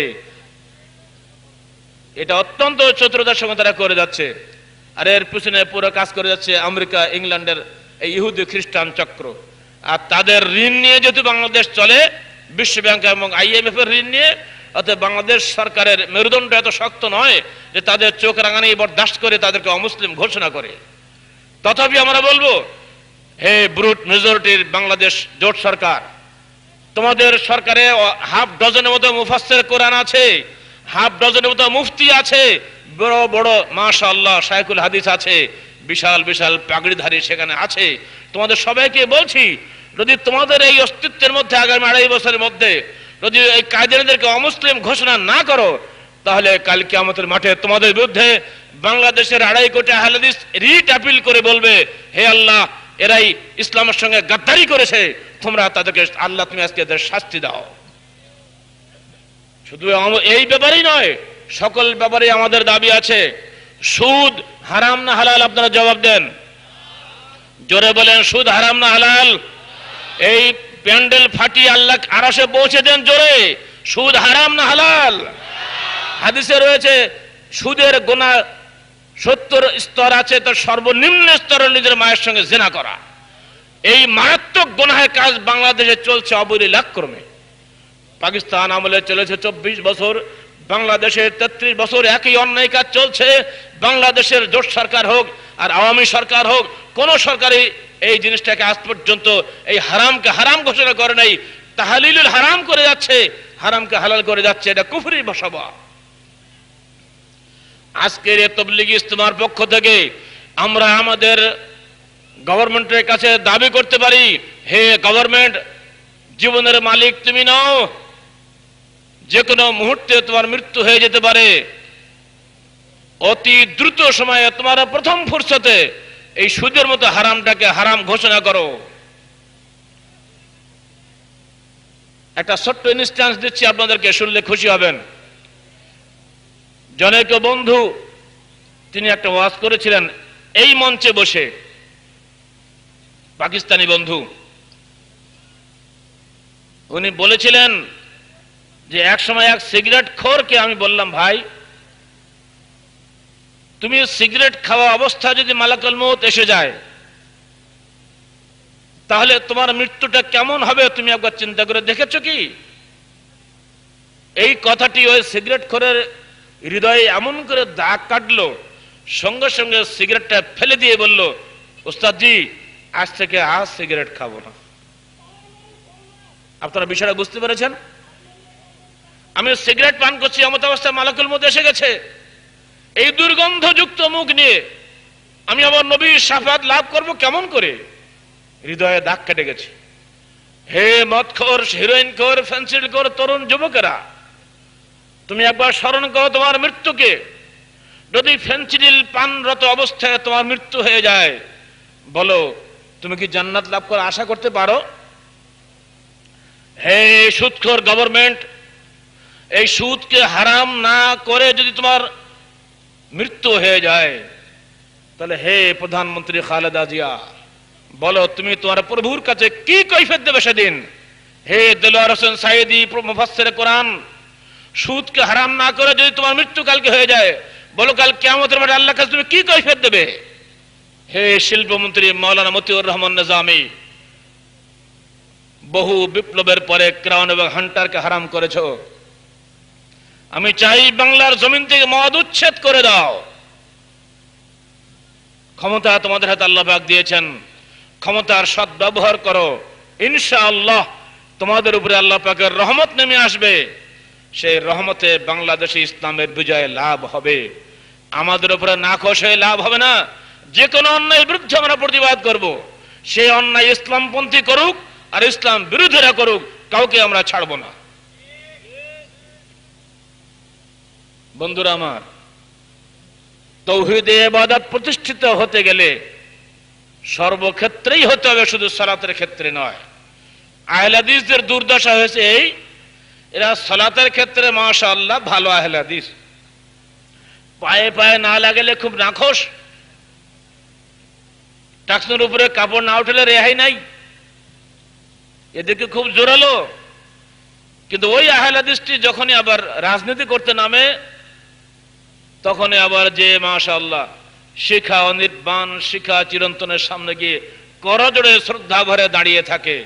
এটা অত্যন্ত চতুরতার সঙ্গে তারা করে যাচ্ছে। আর এর পিছনে পুরো কাজ করে যাচ্ছে আমেরিকা, ইংল্যান্ডের এই ইহুদি খ্রিস্টান চক্র। আর তাদের ঋণ নিয়ে যেহেতু বাংলাদেশ চলে, বিশ্ব ব্যাংক এবং IMF এর ঋণ নিয়ে, অতএব বাংলাদেশ সরকারের মেরুদণ্ড এত শক্ত নয় যে তাদের চোখ রাঙানি বরদাস্ত করে তাদেরকে অমুসলিম ঘোষণা করে। তথাপি আমরা বলবো, হে ব্রুট মেজরিটির বাংলাদেশ জোট সরকার, তোমাদের সরকারে হাফ ডজনের মতো মুফাসসির কোরআন আছে, হাফ ডজনের মতো মুফতি আছে, বড় বড় মাশাআল্লাহ শাইখুল হাদিস আছে, বিশাল বিশাল পাগড়িধারী সেখানে আছে। তোমাদের সবাইকে বলছি, যদি তোমাদের এই অস্তিত্বের মধ্যে আগামী 2.5 বছরের মধ্যে যদি এই কাদিয়ানীদেরকে অমুসলিম ঘোষণা না করো, তাহলে কাল কিয়ামতের মাঠে তোমাদের বিরুদ্ধে বাংলাদেশের 2.5 কোটি আহলে হাদিস রিট আপিল করে বলবে, হে আল্লাহ, এরাই ইসলামের সঙ্গে গাদ্দারি করেছে, তোমরা তাদেরকে আল্লাহ তুমি আজকে এদের শাস্তি দাও। শুধু এই ব্যাপারেই নয়, সকল ব্যাপারে আমাদের দাবি আছে। সুদ হারাম না হালাল? আপনারা জবাব দেন, জোরে বলেন, সুদ হারাম না হালাল? এই প্যান্ডেল ফাটিয়ে আল্লাহ আরশে পৌঁছে দেন জোরে, সুদ হারাম না হালাল? হাদিসে রয়েছে সুদের গুনাহ 70 স্তর আছে, তো সর্বনিম্ন স্তরে নিজের মায়ের সঙ্গে জিনা করা। এই মারাত্মক গুনাহের কাজ বাংলাদেশে চলছে অবলীলাক্রমে। পাকিস্তান আমলে চলেছে 24 বছর, বাংলাদেশের 33 বছর একই অন্যায় কাজ চলছে। বাংলাদেশের জোট সরকার হোক আর আওয়ামী সরকার হোক, কোন সরকারই এই জিনিসটাকে আজ পর্যন্ত এই হারামকে হারাম ঘোষণা করে নাই। তাহলিলুল হারাম করে যাচ্ছে, হারামকে হালাল করে যাচ্ছে। এটা কুফরি বসাবা। আজকের এই তাবলীগী ইজতিমার পক্ষ থেকে আমরা আমাদের গভর্নমেন্টের কাছে দাবি করতে পারি, হে গভর্নমেন্ট, জীবনের মালিক তুমি নাও, যে কোনো মুহূর্তে তোমার মৃত্যু হয়ে যেতে পারে। অতি দ্রুত সময়ে তোমার প্রথম ফুরসতে এই সুদের মতো হারামটাকে হারাম ঘোষণা করো। একটা ছোট্ট ইনস্ট্যান্স দিচ্ছি আপনাদেরকে, শুনলে খুশি হবেন। জনৈক বন্ধু তিনি একটা ওয়াজ করেছিলেন এই মঞ্চে বসে, পাকিস্তানি বন্ধু। উনি বলেছিলেন যে এক সময় এক সিগারেট খোরকে আমি বললাম, ভাই তুমি সিগারেট খাওয়া অবস্থা যদি মালাকুল মউত এসে যায় তাহলে তোমার মৃত্যুটা কেমন হবে তুমি একবার চিন্তা করে দেখেছো কি? এই কথাটি ওই সিগারেট খোরের হৃদয়ে এমন করে দাগ কাটলো, সঙ্গে সঙ্গে সিগারেটটা ফেলে দিয়ে বলল, ওস্তাদজি আজ থেকে আর সিগারেট খাবো না। আপনারা বিষয়টা বুঝতে পেরেছেন? আমি সিগারেট পান করছি, এমত অবস্থায় মালাকুল মউত এসে গেছে। এই দুর্গন্ধযুক্ত মুখ নিয়ে আমি আমার নবীর শাফাত লাভ করব কেমন করে? হৃদয়ে দাগ কেটে গেছে। হে মদখোর, হিরোইন খোর, ফেন্সিল খোর তরুণ যুবকেরা, তুমি একবার স্মরণ করো তোমার মৃত্যুকে। যদি ফেন্সিডিল পানরত অবস্থায় তোমার মৃত্যু হয়ে যায়, বলো তুমি কি জান্নাত লাভ করার আশা করতে পারো? হে সুদখোর গভর্নমেন্ট, এই সুদকে হারাম না করে যদি তোমার মৃত্যু হয়ে যায়, তাহলে হে প্রধানমন্ত্রী খালেদা জিয়া, বলো তুমি তোমার প্রভুর কাছে কি কৈফিয়ত দেবে সেদিন? হে দেলোয়ার হোসেন সাইদি, মুফাসসির কোরআন, সুদকে হারাম না করে যদি তোমার মৃত্যু কালকে হয়ে যায়, বলো কাল কিয়ামতের মাঠে আল্লাহর কাছে তুমি কি কৈফিয়ত দেবে? হে শিল্পমন্ত্রী মাওলানা মতিউর রহমান নিজামী, বহু বিপ্লবের পরে ক্রাউন এবং হান্টারকে হারাম করেছো। আমি চাই বাংলার জমিন থেকে মদ উচ্ছেদ করে দাও। ক্ষমতা তোমাদের হাতে আল্লাহ পাক দিয়েছেন, ক্ষমতার সদ্ব্যবহার করো। ইনশাআল্লাহ তোমাদের উপরে আল্লাহ পাকের রহমত নেমে আসবে। সেই রহমতে বাংলাদেশে ইসলামের বিজয় লাভ হবে। আমাদের উপরে নাখোশ হয়ে লাভ হবে না। যে কোনো অন্যায়ের বিরুদ্ধে আমরা প্রতিবাদ করব। সেই অন্যায় ইসলামপন্থী করুক আর ইসলাম বিরোধীরা করুক, কাউকে আমরা ছাড়বো না। বন্ধুরা আমার, তাওহীদে ইবাদত প্রতিষ্ঠিত হতে গেলে সর্বক্ষেত্রেই হতে হবে, শুধু সালাতের ক্ষেত্রে নয়। আহলে হাদিসদের দুর্দশা হয়েছে এই, এরা সালাতের ক্ষেত্রে মাশাআল্লাহ ভালো আহলে হাদিস, পায়ে পায়ে না লাগলে খুব নাখোশ, টাকসুর উপরে কাপড় না উঠলে রেহাই নাই, এদেরকে খুব জোরালো। কিন্তু ওই আহলে হাদিসটি যখনই আবার রাজনীতি করতে নামে, তখনই আবার যে মাশাআল্লাহ শিখা অনির্বাণ, শিখা চিরন্তনের সামনে গিয়ে করজোড়ে শ্রদ্ধা ভরে দাঁড়িয়ে থাকে।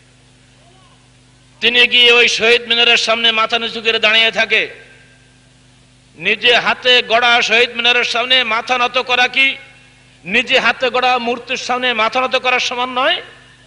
তিনি গিয়ে ওই শহীদ মিনারের সামনে মাথা নিচু করে দাঁড়িয়ে থাকে। নিজে হাতে গড়া শহীদ মিনারের সামনে মাথা নত করা কি নিজে হাতে গড়া মূর্তির সামনে মাথা নত করার সমান নয়?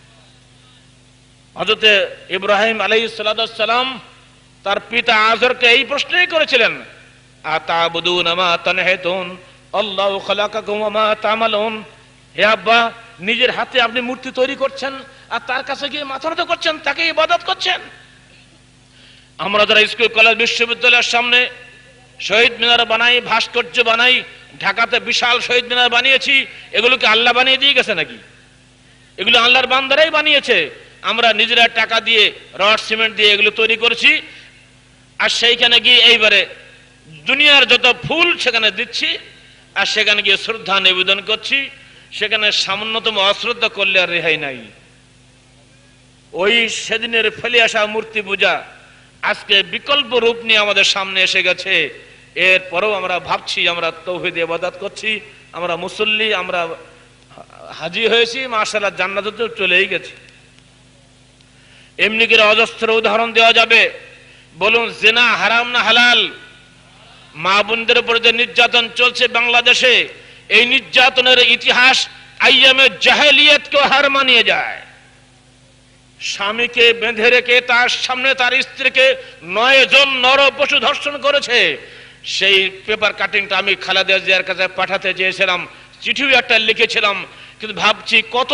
হযরত ইব্রাহিম আলাইহিস সালাম তার পিতা আযরকে এই প্রশ্নই করেছিলেন, আতাবুদুনা মা তানহিতুন আল্লাহু খালাকাকুম ওয়া মা তা'মালুন। হে আব্বা, নিজের হাতে আপনি মূর্তি তৈরি করছেন আর তার কাছে গিয়ে মাথা নত করছেন, তাকে ইবাদত করছেন। আমরা যারা স্কুল কলেজ বিশ্ববিদ্যালয়ের সামনে শহীদ মিনার বানাই, ভাস্কর্য বানাই, ঢাকাতে বিশাল শহীদ মিনার বানিয়েছি, এগুলোকে আল্লাহ বানিয়ে দিয়ে গেছে নাকি? এগুলো আল্লাহর বান্দারাই বানিয়েছে। আমরা নিজেরা টাকা দিয়ে, রড সিমেন্ট দিয়ে এগুলো তৈরি করেছি, আর সেইখানে গিয়ে এইবারে দুনিয়ার যত ফুল সেখানে দিচ্ছি, আর সেখানে গিয়ে শ্রদ্ধা নিবেদন করছি। সেখানে সামান্যতম অশ্রদ্ধা করলে আর রেহাই নাই। ওই সেদিনের ফেলে আসা মূর্তি পূজা আজকে বিকল্প রূপ নিয়ে আমাদের সামনে এসে গেছে। এরপরেও আমরা ভাবছি আমরা তাওহীদে ইবাদত করছি, আমরা মুসল্লি, আমরা হাজি হয়েছি, মাশাআল্লাহ জান্নাতে তো চলেই গেছি। এমনি করে অজস্র উদাহরণ দেওয়া যাবে। বলুন জিনা হারাম না হালাল? মা বোনদের উপর যে নির্যাতন চলছে বাংলাদেশে, এই নির্যাতনের ইতিহাস আইয়ামে জাহেলিয়াতকে হার মানিয়ে যায়। স্বামীকে বেঁধে রেখে তার সামনে তার স্ত্রীকে 9 জন নর পশু ধর্ষণ করেছে। সেই পেপার কাটিংটা আমি খালেদা জিয়ার কাছে পাঠাতে চেয়েছিলাম, চিঠিও একটা লিখেছিলাম, কিন্তু ভাবছি কত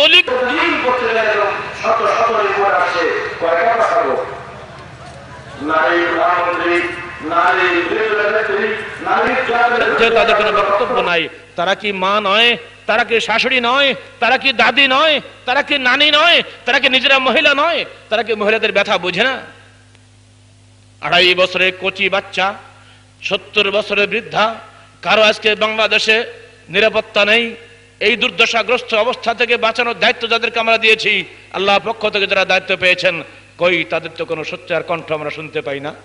তাদের কোনো বক্তব্য নাই। তারা কি মা নয়? তারা কি শাশুড়ি নয়? তারা কি দাদি নয়? তারা কি নানি নয়? তারা কি নিজেরা মহিলা নয়? তারা কি মহিলাদের ব্যথা বোঝে না? 2.5 বছরের কচি বাচ্চা, 70 বছরের বৃদ্ধা, কারো আজকে বাংলাদেশে নিরাপত্তা নেই। এই দুর্দশাগ্রস্ত অবস্থা থেকে বাঁচানোর দায়িত্ব যাদেরকে আমরা দিয়েছি, আল্লাহ পক্ষ থেকে যারা দায়িত্ব পেয়েছেন, কই তাদের তো কোনো সোচ্চার কণ্ঠ আমরা শুনতে পাই না।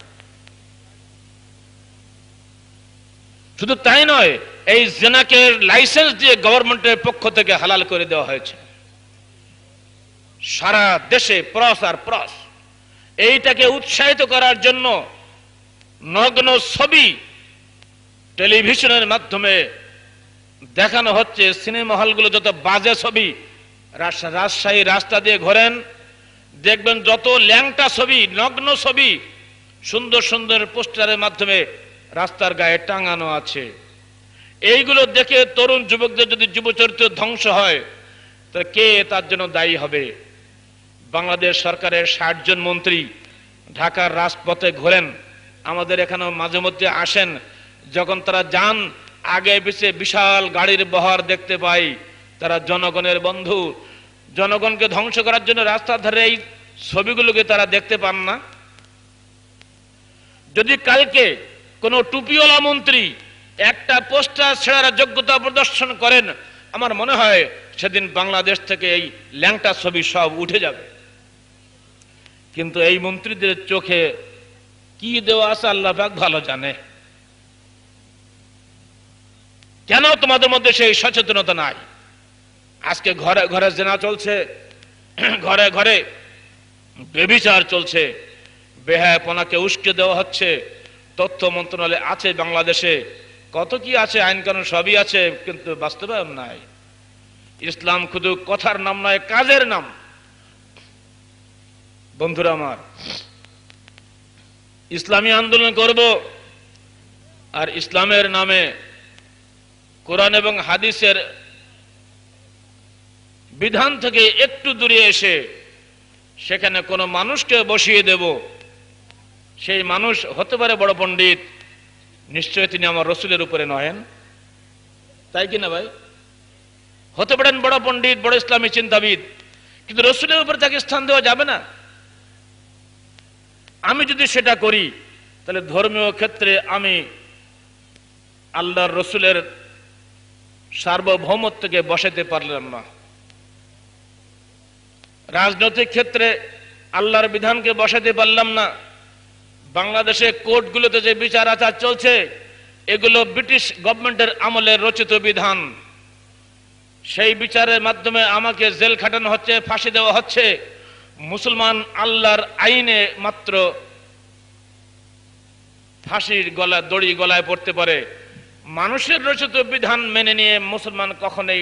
শুধু তাই নয়, এই জিনাকে লাইসেন্স দিয়ে গভর্নমেন্টের পক্ষ থেকে হালাল করে দেওয়া হয়েছে। সারা দেশে প্রস আর প্রস। এইটাকে উৎসাহিত করার জন্য নগ্ন ছবি টেলিভিশনের মাধ্যমে দেখানো হচ্ছে। সিনেমা হলগুলো যত বাজে ছবি, রাজশাহী রাস্তা দিয়ে ঘোরেন, দেখবেন যত ল্যাংটা ছবি, নগ্ন ছবি সুন্দর সুন্দর পোস্টারের মাধ্যমে রাস্তার গায়ে টাঙানো আছে। এইগুলো দেখে তরুণ যুবকদের যদি যুবচরিত্র ধ্বংস হয়, তো কে তার জন্য দায়ী হবে? বাংলাদেশ সরকারের 60 জন মন্ত্রী ঢাকার রাজপথে ঘোরেন, আমাদের এখানেও মাঝে মধ্যে আসেন। যখন তারা যান, আগে পিছিয়ে বিশাল গাড়ির বহর দেখতে পাই। তারা জনগণের বন্ধু। জনগণকে ধ্বংস করার জন্য রাস্তার ধারে এই ছবিগুলোকে তারা দেখতে পান না। যদি কালকে কোন টুপিওয়ালা মন্ত্রী একটা পোস্টার ছেড়ার যোগ্যতা প্রদর্শন করেন, আমার মনে হয় সেদিন বাংলাদেশ থেকে এই ল্যাংটা ছবি সব উঠে যাবে। কিন্তু এই মন্ত্রীদের চোখে কি দেওয়া আছে আল্লাহ পাক ভালো জানে। কেন তোমাদের মধ্যে সেই সচেতনতা নাই? আজকে ঘরে ঘরে জেনা চলছে, ঘরে ঘরে বেবিচার চলছে, বেহায়াপনাকে উস্কে দেওয়া হচ্ছে। তথ্য মন্ত্রণালয় আছে বাংলাদেশে, কত কি আছে, আইন কানুন সবই আছে, কিন্তু বাস্তবায়ন নাই। ইসলাম শুধু কথার নাম নয়, কাজের নাম। বন্ধুরা আমার, ইসলামী আন্দোলন করব আর ইসলামের নামে কোরআন এবং হাদিসের বিধান থেকে একটু দূরে এসে সেখানে কোনো মানুষকে বসিয়ে দেব। সেই মানুষ হতে পারে বড় পণ্ডিত, নিশ্চয় তিনি আমার রসুলের উপরে নহেন, তাই কিনা ভাই? হতে পারেন বড় পণ্ডিত, বড় ইসলামী চিন্তাবিদ, কিন্তু রসুলের উপরে তাকে স্থান দেওয়া যাবে না। আমি যদি সেটা করি, তাহলে ধর্মীয় ক্ষেত্রে আমি আল্লাহর রসুলের সার্বভৌমত্বকে বসাতে পারলাম না। রাজনৈতিক ক্ষেত্রে আল্লাহর বিধানকে বসাতে পারলাম না। বাংলাদেশে কোর্টগুলোতে যে বিচার আচার চলছে, এগুলো ব্রিটিশ গভর্নমেন্টের আমলে রচিত বিধান। সেই বিচারের মাধ্যমে আমাকে জেল খাটানো হচ্ছে, ফাঁসি দেওয়া হচ্ছে। মুসলমান আল্লাহর আইনে মাত্র ফাঁসির দড়ি গলায় পড়তে পারে। মানুষের রচিত বিধান মেনে নিয়ে মুসলমান কখনোই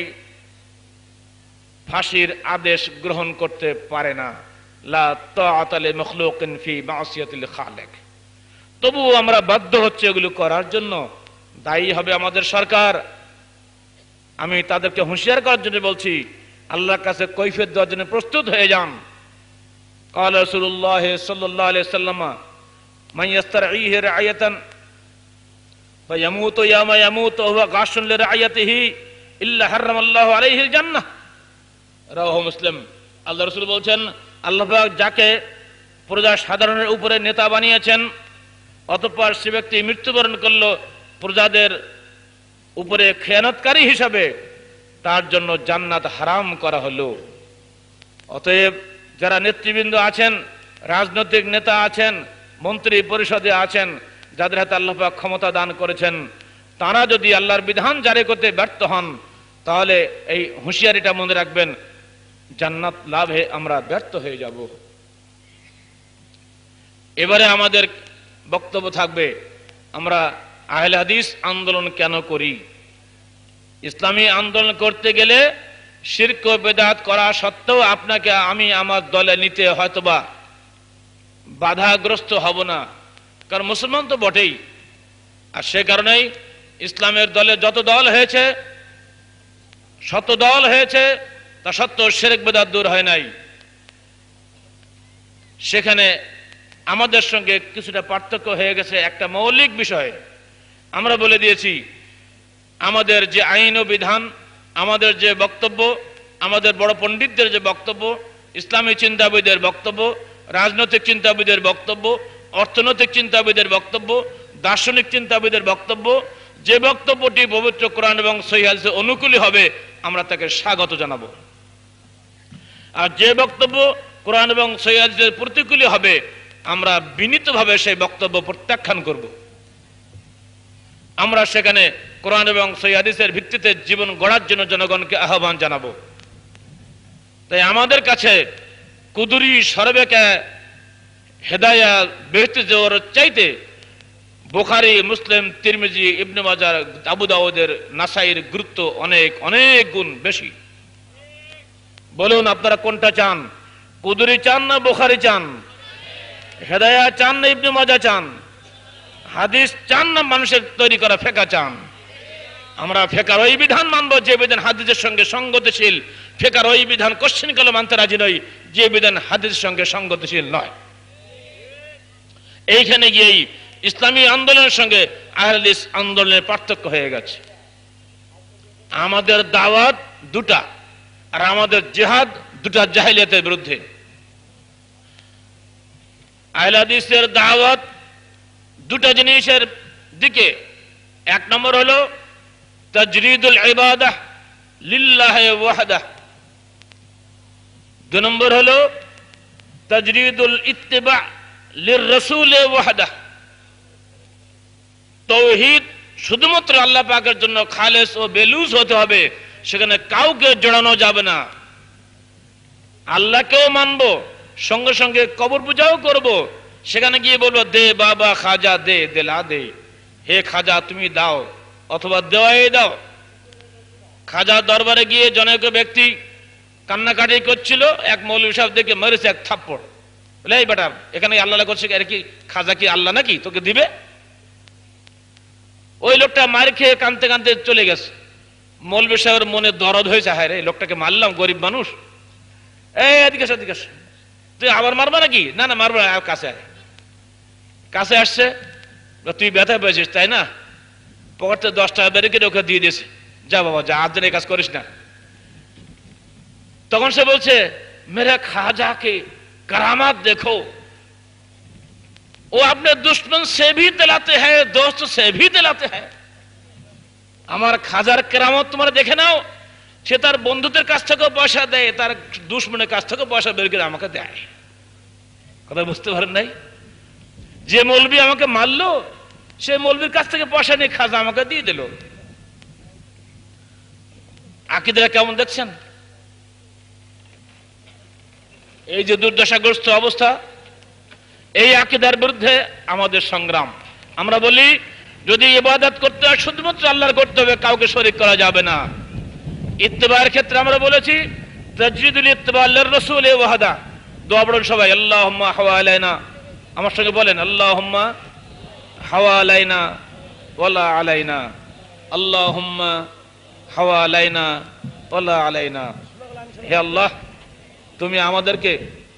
ফাঁসির আদেশ গ্রহণ করতে পারে না। লা তাআতা লি মাখলুকিন ফি মাসিয়াতিল খালিক। তবুও আমরা বাধ্য হচ্ছে এগুলো করার জন্য। দায়ী হবে আমাদের সরকার। আমি তাদেরকে হুঁশিয়ার করার জন্য বলছি, আল্লাহর কাছে কৈফিয়ত দেওয়ার জন্য প্রস্তুত হয়ে যান। قال رسول الله صلى الله عليه وسلم من يسترعيه رعية فيموت يوم يموت وهو غاش لرعيته إلا حرم الله عليه الجنة রাওয়াহু মুসলিম। আল্লাহ রাসূল বলছেন, আল্লাহ পাক যাকে প্রজা সাধারণের উপরে নেতা বানিয়েছেন, অতঃপর সে ব্যক্তি মৃত্যুবরণ করলো প্রজাদের উপরে খেয়ানতকারী হিসাবে, তার জন্য জান্নাত হারাম করা হলো। অতএব যারা নেতৃবৃন্দ আছেন, রাজনৈতিক নেতা আছেন, মন্ত্রী পরিষদে আছেন, যাদের হাতে আল্লাহ পাক ক্ষমতা দান করেছেন, তারা যদি আল্লাহর বিধান জারি করতে ব্যর্থ হন, তাহলে এই হুঁশিয়ারিটা মনে রাখবেন, জান্নাত লাভে আমরা ব্যর্থ হয়ে যাব। এবারে আমাদের বক্তব্য থাকবে, আমরা আহলে হাদিস আন্দোলন কেন করি? ইসলামী আন্দোলন করতে গেলে শিরক ও বিদআত করা সত্ত্বেও আপনাকে আমি আমার দলে নিতে হয়তোবা বাধাগ্রস্ত হব না, কারণ মুসলমান তো বটেই। আর সে কারণেই ইসলামের দলে যত দল হয়েছে, শত দল হয়েছে, তা সত্ত্বেও শিরক বিদআত দূর হয় নাই। সেখানে আমাদের সঙ্গে কিছুটা পার্থক্য হয়ে গেছে একটা মৌলিক বিষয়। আমরা বলে দিয়েছি আমাদের যে আইন ও বিধান, আমাদের যে বক্তব্য, আমাদের বড় পণ্ডিতদের যে বক্তব্য, ইসলামী চিন্তাবিদের বক্তব্য, রাজনৈতিক চিন্তাবিদের বক্তব্য, অর্থনৈতিক চিন্তাবিদের বক্তব্য, দার্শনিক চিন্তাবিদের বক্তব্য, যে বক্তব্যটি পবিত্র কোরআন এবং সহিহ হাদিসে অনুকূলী হবে আমরা তাকে স্বাগত জানাবো। আর যে বক্তব্য কোরআন এবং সহিহ হাদিসের প্রতিকূলী হবে আমরা বিনীতভাবে সেই বক্তব্য প্রত্যাখ্যান করব। আমরা সেখানে কোরআন এবং সহিহ হাদিসের ভিত্তিতে জীবন গড়ার জন্য জনগণকে আহ্বান জানাবো। তাই আমাদের কাছে কুদুরি সরবেকা হেদায়া বেহেশতে যাওয়ার চাইতে বুখারী, মুসলিম, তিরমিজি, ইবনে মাজাহ, আবু দাউদের, নাসাইর গুরুত্ব অনেক অনেক গুণ বেশি। বলুন আপনারা কোনটা চান? কুদুরি চান না বুখারী চান? হেদায়া চান না ইবনে মাজাহ চান? হাদিস চান না মানুষের তৈরি করা ফেকা চান? আমরা ফেকার ওই বিধান মানবো যে বিধান হাদিসের সঙ্গে সঙ্গতিশীল। ফেকার ওই বিধান কোশ্চেন কালে মানতে রাজি নই যে বিধান হাদিসের সঙ্গে সঙ্গতিশীল নয়। এইখানে গিয়েই ইসলামী আন্দোলনের সঙ্গে আহলে হাদিস আন্দোলনের পার্থক্য হয়ে গেছে। আমাদের দাওয়াত দুটা, আর আমাদের জিহাদ দুটা জাহেলিয়াতের বিরুদ্ধে। আহলে হাদিসের দাওয়াত দুটা জিনিসের দিকে। এক নম্বর হলো তাজরিদুল ইবাদাহ লিল্লাহি ওয়াহদাহ, দুই নম্বর হলো তাজরিদুল ইত্তিবা লির রাসূল ওয়াহদাহ। তাওহীদ শুধুমাত্র আল্লাহ পাকের জন্য খালেস ও বেলুজ হতে হবে, সেখানে কাউকে জড়ানো যাবে না। আল্লাহকেও মানবো, সঙ্গে সঙ্গে কবর পূজাও করব। সেখানে গিয়ে বলবো দে বাবা খাজা দে, দেলা দে, হে খাজা তুমি দাও, অথবা দেওয়াই দাও। খাজা দরবারে গিয়ে জনৈক ব্যক্তি কান্নাকাটি করছিল, এক মৌলভী সাহেব দেখে মেরেছে এক থাপ্পড়। বলে এই বেটা এখানে আল্লাহ করছে, আর কি খাজা কি আল্লাহ নাকি তোকে দিবে? ওই লোকটা মার খেয়ে কাঁদতে কাঁদতে চলে গেছে। মৌলভী সাহেবের মনে দরদ হয়েছে, হায় রে লোকটাকে মারলাম, গরিব মানুষ। এই এদিকে এদিকে তুই আবার মারবা নাকি? না না মারবো না, কাছে আয়। কাছে আসছে, তুই ব্যথা পেয়েছিস তাই না? পকেটে 10 টাকা বের করে ওকে দিয়ে দিয়েছে, যা বাবা যা, আর এই কাজ করিস না। তখন সে বলছে মেরে খাজা কে करामात देखो, वो अपने दुश्मन से भी दिलाते हैं, दोस्त से भी दिलाते हैं। আমার খাজার কেরামত তোমরা দেখে নাও, সে তার বন্ধুদের কাছ থেকে পয়সা দেয়, তার দুশমনের কাছ থেকে পয়সা বের করে আমাকে দেয়। কথা বুঝতে পারেন নাই? যে মৌলবি আমাকে মারলো, সে মৌলবির কাছ থেকে পয়সা নিয়ে খাজা আমাকে দিয়ে দিল। আকীদা কেমন দেখছেন? এই যে দুর্দশাগ্রস্ত অবস্থা, এই আকীদার বিরুদ্ধে আমাদের সংগ্রাম। আমরা বলি যদি ইবাদত করতে হয় শুধুমাত্র আল্লাহর করতে হবে, কাউকে শরীক করা যাবে না। ইত্তেবার ক্ষেত্রে আমরা বলেছি তাজরিদুল ইত্তিবা লির রাসূল ওয়াহদা। দোয়া পড়ুন সবাই, আল্লাহুম্মা হাওয়ালাইনা, আমার সঙ্গে বলেন আল্লাহুম্মা হাওয়ালাইনা ওয়ালা আলাইনা, আল্লাহুম্মা হাওয়ালাইনা ওয়ালা আলাইনা। হে আল্লাহ, তুমি আমাদেরকে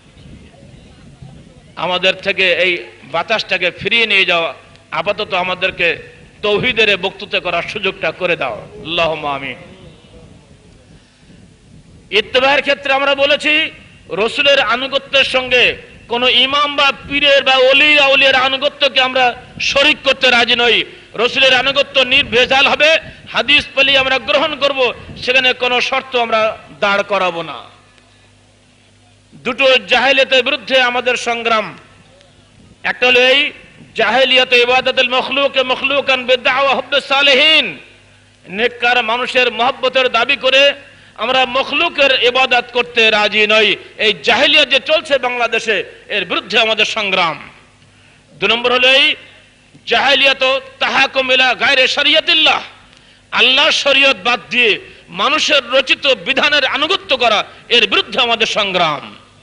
আমাদের থেকে এই বাতাসটাকে ফিরিয়ে নিয়ে যাও, আপাতত আমাদেরকে তাওহীদের বক্তৃতা করার সুযোগটা করে দাও, আল্লাহুম্মা আমিন। ইত্তেবার ক্ষেত্রে আমরা বলেছি রাসূলের আনুগত্যের সঙ্গে কোন ইমাম বা পীরের বা ওলি আউলিয়ার আনুগত্যকে আমরা শরীক করতে রাজি নই। রাসূলের আনুগত্য নির্ভেজাল হবে, হাদিস পেলে আমরা গ্রহণ করব, সেখানে কোনো শর্ত আমরা দাঁড় করাবো না। দুটো জাহেলিয়াতের বিরুদ্ধে আমাদের সংগ্রাম। একটা হলো এই জাহেলিয়াত ইবাদাতুল মখলুক মখলুকান বিদআওয়া হুব্বুস সালিহিন, নেককার মানুষের মহব্বতের দাবি করে আমরা মখলুকের ইবাদত করতে রাজি নই। এই জাহেলিয়াত যে চলছে বাংলাদেশে, এর বিরুদ্ধে আমাদের সংগ্রাম। দুই নম্বর হলো এই জাহেলিয়াত তাহাকুম ইলা গায়রে শরিয়তিল্লাহ, আল্লাহর শরীয়ত বাদ দিয়ে মানুষের রচিত বিধানের আনুগত্য করা, এর বিরুদ্ধে আমাদের সংগ্রাম।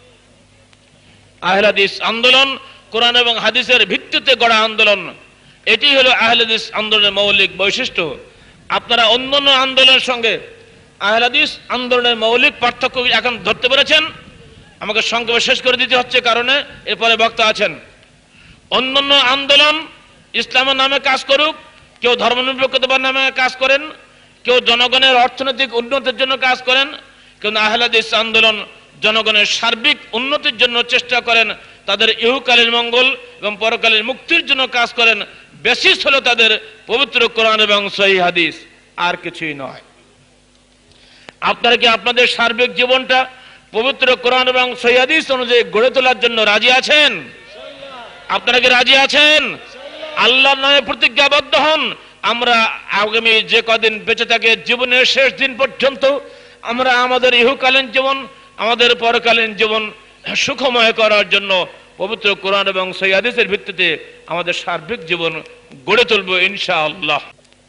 আহলে হাদিস আন্দোলন কোরআন এবং হাদিসের ভিত্তিতে গড়া আন্দোলন, এটি হলো আহলে হাদিস আন্দোলনের মৌলিক বৈশিষ্ট্য। আপনারা অন্যান্য আন্দোলনের সঙ্গে আহলে হাদিস আন্দোলনের মৌলিক পার্থক্য এখন ধরতে পেরেছেন। আমাকে সংক্ষেপে শেষ করে দিতে হচ্ছে, কারণে এরপরে বক্তা আছেন। অন্যান্য আন্দোলন ইসলামের নামে কাজ করুক, কেউ ধর্মনিরপেক্ষতার নামে কাজ করেন, কেউ জনগণের অর্থনৈতিক উন্নতির জন্য কাজ করেন, কেউ আহলে হাদিস আন্দোলন জনগণের সার্বিক উন্নতির জন্য চেষ্টা করেন, তাদের ইহকালীন মঙ্গল এবং পরকালীন মুক্তির জন্য কাজ করেন। বেসিস হলো তাদের পবিত্র কোরআন এবং সহিহ হাদিস, আর কিছুই নয়। আপনারা কি আপনাদের সার্বিক জীবনটা পবিত্র কোরআন এবং সহিহ হাদিস অনুযায়ী গড়ে তোলার জন্য রাজি আছেন? আপনারা কি রাজি আছেন? আল্লাহর নামে প্রতিজ্ঞাবদ্ধ হন, আমরা আগামী যে কদিন বেঁচে থাকে জীবনের শেষ দিন পর্যন্ত আমরা আমাদের ইহকালীন জীবন, আমাদের পরকালীন জীবন সুখময় করার জন্য পবিত্র কোরআন এবং সহিহ হাদিসের ভিত্তিতে আমাদের সার্বিক জীবন গড়ে তুলব ইনশাআল্লাহ।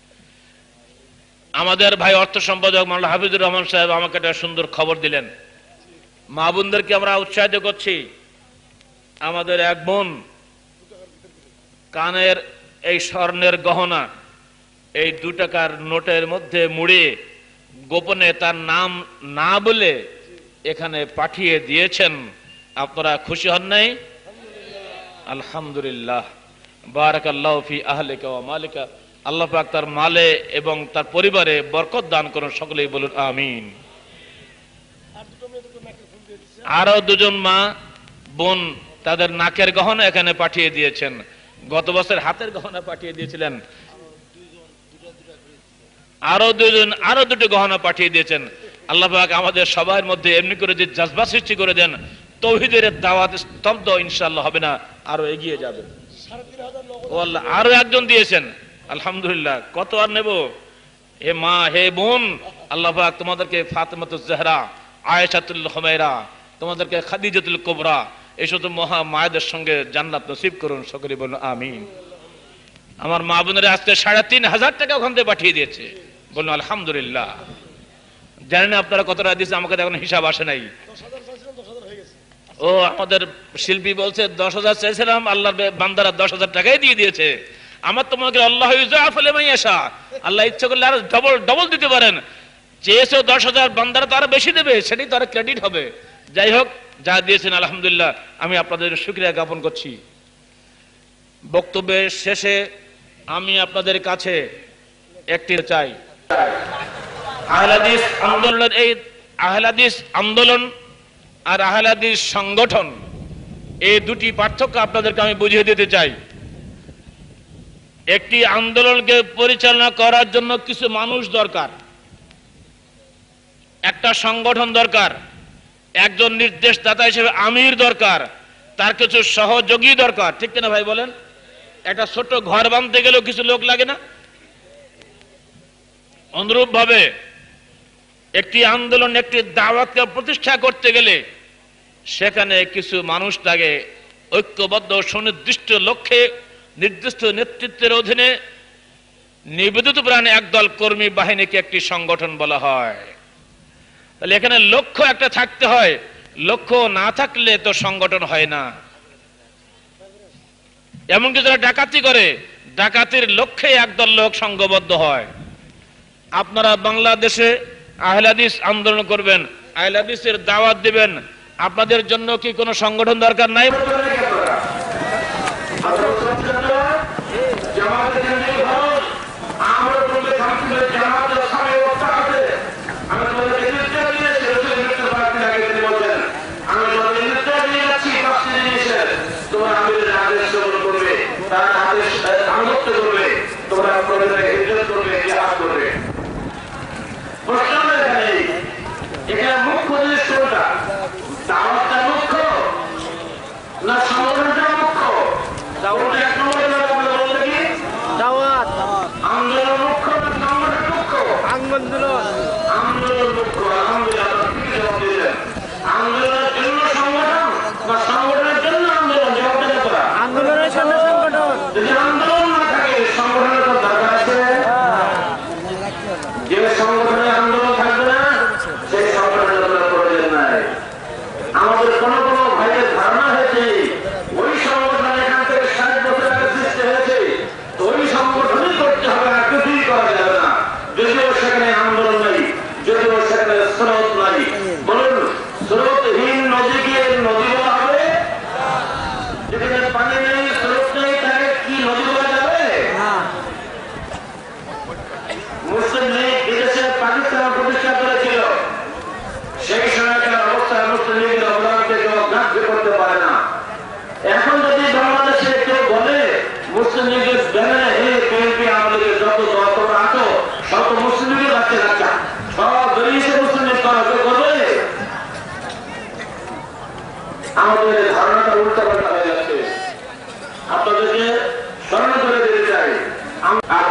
আমাদের ভাই অর্থ সম্পাদক মাওলানা হাফিজুর রহমান সাহেব আমাকে একটা সুন্দর খবর দিলেন। মা বোনদেরকে আমরা উৎসাহিত করছি, আমাদের এক বোন কানের এই স্বর্ণের গহনা এই 2 টাকার নোটের মধ্যে মুড়ে গোপনে তার নাম না বলে এখানে পাঠিয়ে দিয়েছেন। আপনারা খুশি হন নাই? আলহামদুলিল্লাহ, বারাকাল্লাহু ফি আহলিকা ওয়া মালিকা। আল্লাহ পাক তার মালে এবং তার পরিবারে বরকত দান করুন, সকলেই বলুন আমিন। আরো 2জন মা বোন তাদের নাকের গহনা এখানে পাঠিয়ে দিয়েছেন, গত বছর হাতের গহনা পাঠিয়ে দিয়েছিলেন। আরো 2টি গহনা পাঠিয়ে দিয়েছেন। আল্লাহ পাক আমাদের সবার মধ্যে এমনি করে যে জজবা সৃষ্টি করে দেন, তৌহিদের দাওয়াত স্তব্ধ ইনশাআল্লাহ হবে না, আরো এগিয়ে যাবে। ও আল্লাহ, আরো একজন দিয়েছেন, আলহামদুলিল্লাহ। কত আর নেব? হে মা, হে বোন, আল্লাহ পাক তোমাদেরকে ফাতেমাতুজ জাহরা, আয়েশাতুল হুমায়রা, তোমাদেরকে খাদিজাতুল কুবরা, এই সমস্ত মহা মায়েদের সঙ্গে জান্নাত নসিব করুন, সকলে বলুন আমিন। আমার মা বোনেরা আজকে 3,500 টাকা ওখান থেকে পাঠিয়ে দিয়েছে, বলুন আলহামদুলিল্লাহ। জানেন আপনারা কতটা দিয়েছে? আমাকে এখন হিসাব আসে নাই। ও আমাদের শিল্পী বলছে 10,000 চেয়েছিলাম, আল্লাহর বান্দারা 10,000 টাকাই দিয়ে দিয়েছে। আমার তোমাকে আল্লাহ ইউযাফু লিমান ইয়াশা, আল্লাহ ইচ্ছা করলে আরো ডবল দিতে পারেন। চেয়েছো 10,000, বান্দারা তো আরো বেশি দেবে, সেটাই তো আরো ক্রেডিট হবে। যাই হোক, যা দিয়েছেন আলহামদুলিল্লাহ, আমি আপনাদের শুকরিয়া জ্ঞাপন করছি। বক্তব্যের শেষে আমি আপনাদের কাছে একটি চাই, আহলে হাদিস আন্দোলনের এই আহলে হাদিস আন্দোলন আর আহলে হাদিস সংগঠন, এই 2টি পার্থক্য আপনাদেরকে আমি বুঝিয়ে দিতে চাই। একটি আন্দোলনকে পরিচালনা করার জন্য কিছু মানুষ দরকার, একটা সংগঠন দরকার, একজন নির্দেশদাতা হিসেবে আমির দরকার, তার কিছু সহযোগী দরকার, ঠিক কিনা ভাই বলেন? একটা ছোট ঘর বাঁধতে গেলেও কিছু লোক লাগে না? অনুরূপ ভাবে একটি আন্দোলন, একটি দাওয়াতকে প্রতিষ্ঠা করতে গেলে সেখানে কিছু মানুষ লাগে, ঐক্যবদ্ধ সুনির্দিষ্ট লক্ষ্যে নির্দিষ্ট নেতৃত্বের অধীনে নিবেদিত প্রাণে একদল কর্মী বাহিনীকে একটি সংগঠন বলা হয়। তাহলে এখানে লক্ষ্য একটা থাকতে হয়, লক্ষ্য না থাকলে তো সংগঠন হয় না। এমনকি যারা ডাকাতি করে, ডাকাতির লক্ষ্যে একদল লোক সংঘবদ্ধ হয়। আপনারা বাংলাদেশে আহলে হাদিস আন্দোলন করবেন, আহলে হাদিসের দাওয়াত দিবেন, আপনাদের জন্য কি কোনো সংগঠন দরকার নাই? আন্দোলনের জন্য সংগঠন, আন্দোলনের জন্য সংগঠন।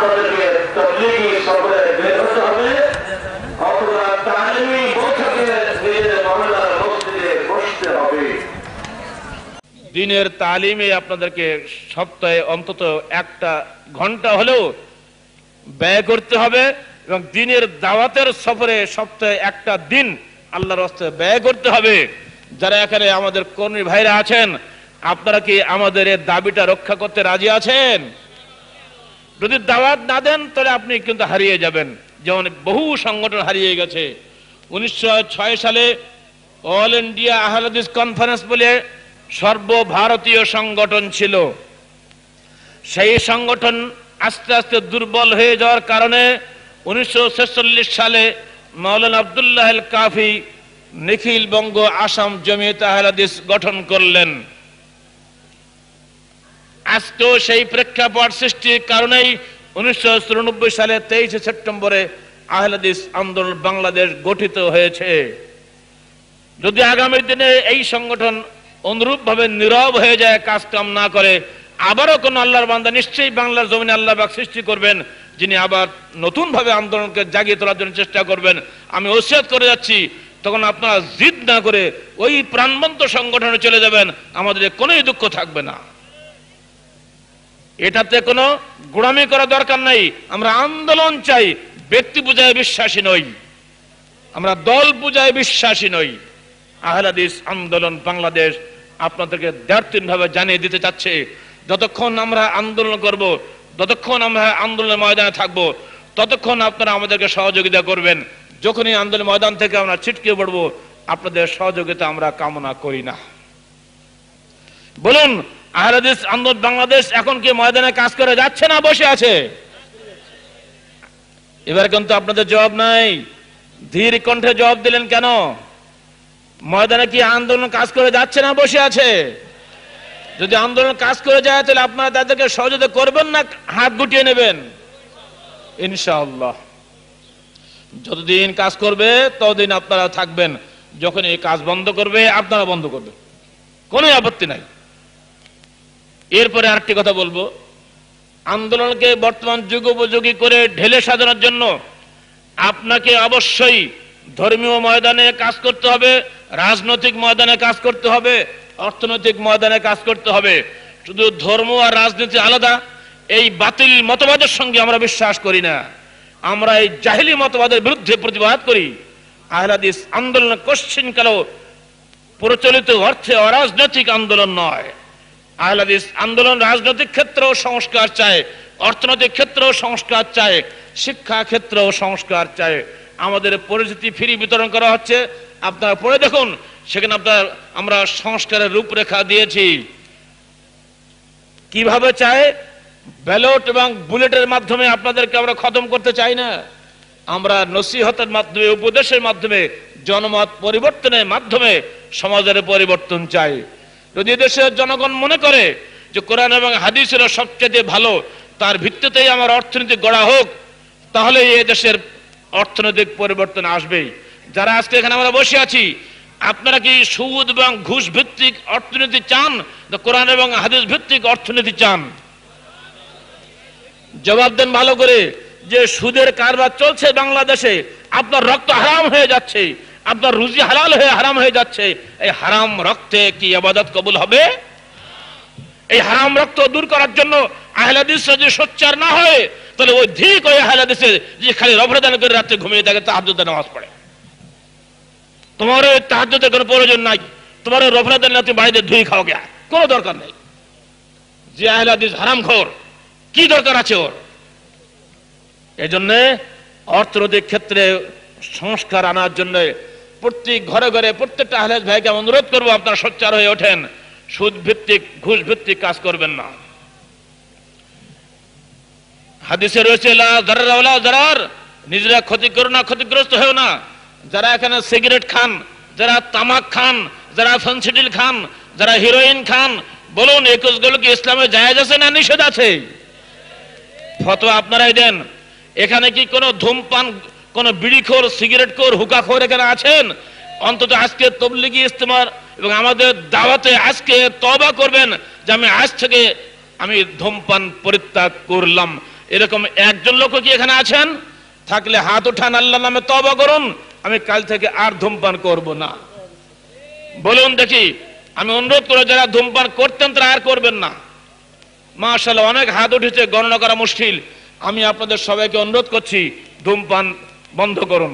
আমাদেরকে তাবলীগী সফরে বের হতে হবে অথবা তালিমি বৈঠকে নিজের মহল্লার মসজিদে বসতে হবে। দিনের তালিমে আপনাদেরকে সপ্তাহে অন্তত 1 ঘন্টা হলেও ব্যয় করতে হবে এবং দিনের দাওয়াতের সফরে সপ্তাহে 1 দিন আল্লাহর রাস্তায় ব্যয় করতে হবে। যারা এখানে আমাদের কর্মী ভাইরা আছেন, আপনারা কি আমাদের এই দাবিটা রক্ষা করতে রাজি আছেন? যদি দাওয়াত না দেন তাহলে আপনি কিন্তু হারিয়ে যাবেন, যেমন বহু সংগঠন হারিয়ে গেছে। 1906 সালে অল ইন্ডিয়া আহলে হাদিস কনফারেন্স বলে সর্বভারতীয় সংগঠন ছিল। সেই সংগঠন আস্তে আস্তে দুর্বল হয়ে যাওয়ার কারণে 1946 সালে মাওলানা আব্দুল্লাহ আল কাফি নিখিল বঙ্গ আসাম জমিয়ত আহলে হাদিস গঠন করলেন। আজকেও সেই প্রেক্ষাপট সৃষ্টির কারণেই 1994 সালে 23 সেপ্টেম্বরে আহলে হাদিস আন্দোলন বাংলাদেশ গঠিত হয়েছে। যদি আগামী দিনে এই সংগঠন অনুরূপভাবে নীরব হয়ে যায়, কাজ কাম না করে, আবারও কোন আল্লাহর বান্দা নিশ্চয়ই বাংলার জমিনে আল্লাহ পাক সৃষ্টি করবেন, যিনি আবার নতুন ভাবে আন্দোলনকে জাগিয়ে তোলার জন্য চেষ্টা করবেন। আমি ওসিয়ত করে যাচ্ছি, তখন আপনারা জিদ না করে ওই প্রাণবন্ত সংগঠনে চলে যাবেন, আমাদের কোনোই দুঃখ থাকবে না। এটাতে কোনো গোড়ামি করা দরকার নাই। আমরা আন্দোলন চাই, ব্যক্তি পূজায় বিশ্বাসী নই, আমরা দল পূজায় বিশ্বাসী নই। আহলে হাদিস আন্দোলন বাংলাদেশ আপনাদেরকে দ্বার্থহীনভাবে জানিয়ে দিতে চাচ্ছে, যতক্ষণ আমরা আন্দোলন করব, যতক্ষণ আমরা আন্দোলনের ময়দানে থাকব, ততক্ষণ আপনারা আমাদেরকে সহযোগিতা করবেন। যখনই আন্দোলন ময়দান থেকে আমরা ছিটকে পড়ব, আপনাদের সহযোগিতা আমরা কামনা করি না। বলুন, আহলে হাদিস আন্দোলন বাংলাদেশ এখন কি ময়দানে কাজ করে যাচ্ছে না বসে আছে? এবার কিন্তু আপনাদের জবাব নাই। ধীর কণ্ঠে জবাব দিলেন কেন? ময়দানে কি আন্দোলন কাজ করে যাচ্ছে না বসে আছে? যদি আন্দোলন কাজ করে যায় তাহলে আপনারা তাদেরকে সহযোগিতা করবেন না হাত গুটিয়ে নেবেন? ইনশাআল্লাহ যতদিন কাজ করবে ততদিন আপনারা থাকবেন, যখন এই কাজ বন্ধ করবে আপনারা বন্ধ করবেন, কোনো আপত্তি নাই। এরপরে আরেকটি কথা বলবো, আন্দোলনকে বর্তমান যুগোপযোগী করে ঢেলে সাজানোর জন্য আপনাকে অবশ্যই ধর্মীয় ময়দানে কাজ করতে হবে, রাজনৈতিক ময়দানে কাজ করতে হবে, অর্থনৈতিক ময়দানে কাজ করতে হবে। শুধু ধর্ম আর রাজনীতি আলাদা, এই বাতিল মতবাদের সঙ্গে আমরা বিশ্বাস করি না। আমরা এই জাহিলি মতবাদের বিরুদ্ধে প্রতিবাদ করি। আহলে হাদিস আন্দোলন কোশ্চিনকালেও প্রচলিত অর্থে অরাজনৈতিক আন্দোলন নয়। আহলে হাদিস আন্দোলন রাজনৈতিক ক্ষেত্রেও সংস্কার চায়, অর্থনৈতিক ক্ষেত্রেও সংস্কার চায়, শিক্ষা ক্ষেত্রেও সংস্কার চায়। আমাদের পরিচিতি ফ্রি বিতরণ করা হচ্ছে, আপনারা পড়ে দেখুন, সেখানে আমরা সংস্কারের রূপরেখা দিয়েছি। কিভাবে চায়? ব্যালট এবং বুলেটের মাধ্যমে আপনাদেরকে আমরা খতম করতে চাই না। আমরা নসিহতের মাধ্যমে, উপদেশের মাধ্যমে, জনমত পরিবর্তনের মাধ্যমে সমাজের পরিবর্তন চাই। যদি দেশের জনগণ মনে করে যে কোরআন এবং হাদিস হলো সবচেয়ে ভালো, তার ভিত্তিতেই আমার অর্থনীতি গড়া হোক, তাহলে এই দেশের অর্থনৈতিক পরিবর্তন আসবেই। যারা আজকে এখানে আমরা বসে আছি, আপনারা কি সুদ এবং ঘুষ ভিত্তিক অর্থনীতি চান না কোরআন এবং হাদিস ভিত্তিক অর্থনীতি চান? জবাব দেন ভালো করে। যে সুদের কারবার চলছে বাংলাদেশে, আপনার রক্ত হারাম হয়ে যাচ্ছে, আপনার রুজি হালাল হয়ে হারাম হয়ে যাচ্ছে, এই হারাম রক্তে কি ইবাদত কবুল হবে? এই হারাম রক্ত দূর করার জন্য আহলে হাদিস যদি সোচ্চার না হয়, তাহলে ওই ঠিক ওই আহলে হাদিসে যে খালি রফরদান করে রাত্রে ঘুমিয়ে থাকে, তাহাজ্জুদে নামাজ পড়ে। তোমার ওই তাহাজ্জুদের কোনো প্রয়োজন নাই, তোমার ওই রফরদান রাতে বাড়িতে ধুই খাও গে, কোনো দরকার নেই। যে আহলে হাদিস হারামখোর, কি দরকার আছে ওর? এই জন্য অর্থনৈতিক ক্ষেত্রে সংস্কার আনার জন্য প্রত্যেক ঘরে ঘরে প্রত্যেকটা আহলে হাদিস ভাইকে অনুরোধ করবো, আপনারা সোচ্চার হয়ে ওঠেন, সুদ ভিত্তিক ঘুষ ভিত্তিক কাজ করবেন না। হাদিসে রয়েছে লা যারার ওয়ালা যারার, নিজেরা ক্ষতি করো না, ক্ষতিগ্রস্ত হয়েও না। যারা এখানে সিগারেট খান, যারা তামাক খান, যারা ফেনসিডিল খান, যারা হিরোইন খান, বলুন এই কাজগুলো কি ইসলামে জায়েজ আছে না নিষেধ আছে? ফতোয়া আপনারাই দেন। এখানে কি কোনো ধূমপান, কোনো বিড়িখোর, সিগারেটখোর, হুকাখোর এখানে আছেন? অন্তত আজকে তবলিগি ইস্তেমার এবং আমাদের দাওয়াতে আজকে তওবা করবেন যে আমি আজ থেকে আমি ধূমপান পরিত্যাগ করলাম, এরকম একজন লোক কি এখানে আছেন? থাকলে হাত উঠান, আল্লাহর নামে তওবা করুন, আমি কাল থেকে আর ধূমপান করব না। বলুন দেখি, আমি অনুরোধ করে যারা ধূমপান করতেন তারা আর করবেন না। মাশাআল্লাহ, অনেক হাত উঠেছে, গণনা করা মুশকিল। আমি আপনাদের সবাইকে অনুরোধ করছি, ধূমপান বন্ধ করুন।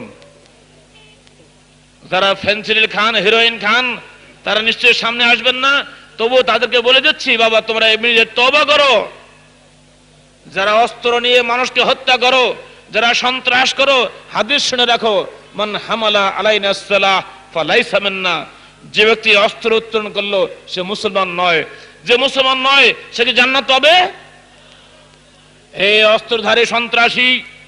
যারা ফেন্সিডিল খান, হেরোইন খান, তারা নিশ্চয়ই সামনে আসবেন না, তবুও তাদেরকে বলে দিচ্ছি, বাবা তোমরা ইমিডিয়েট তওবা করো। যারা অস্ত্র নিয়ে মানুষকে হত্যা করো, যারা সন্ত্রাস করো, হাদিস শুনে রাখো, মান হামালা আলাইনা সালাহ ফালাইসা মিন্না। যে ব্যক্তি অস্ত্র উত্তোলন করলো সে মুসলমান নয়। যে মুসলমান নয় সে কি জান্নাত পাবে? এই অস্ত্রধারী সন্ত্রাসী,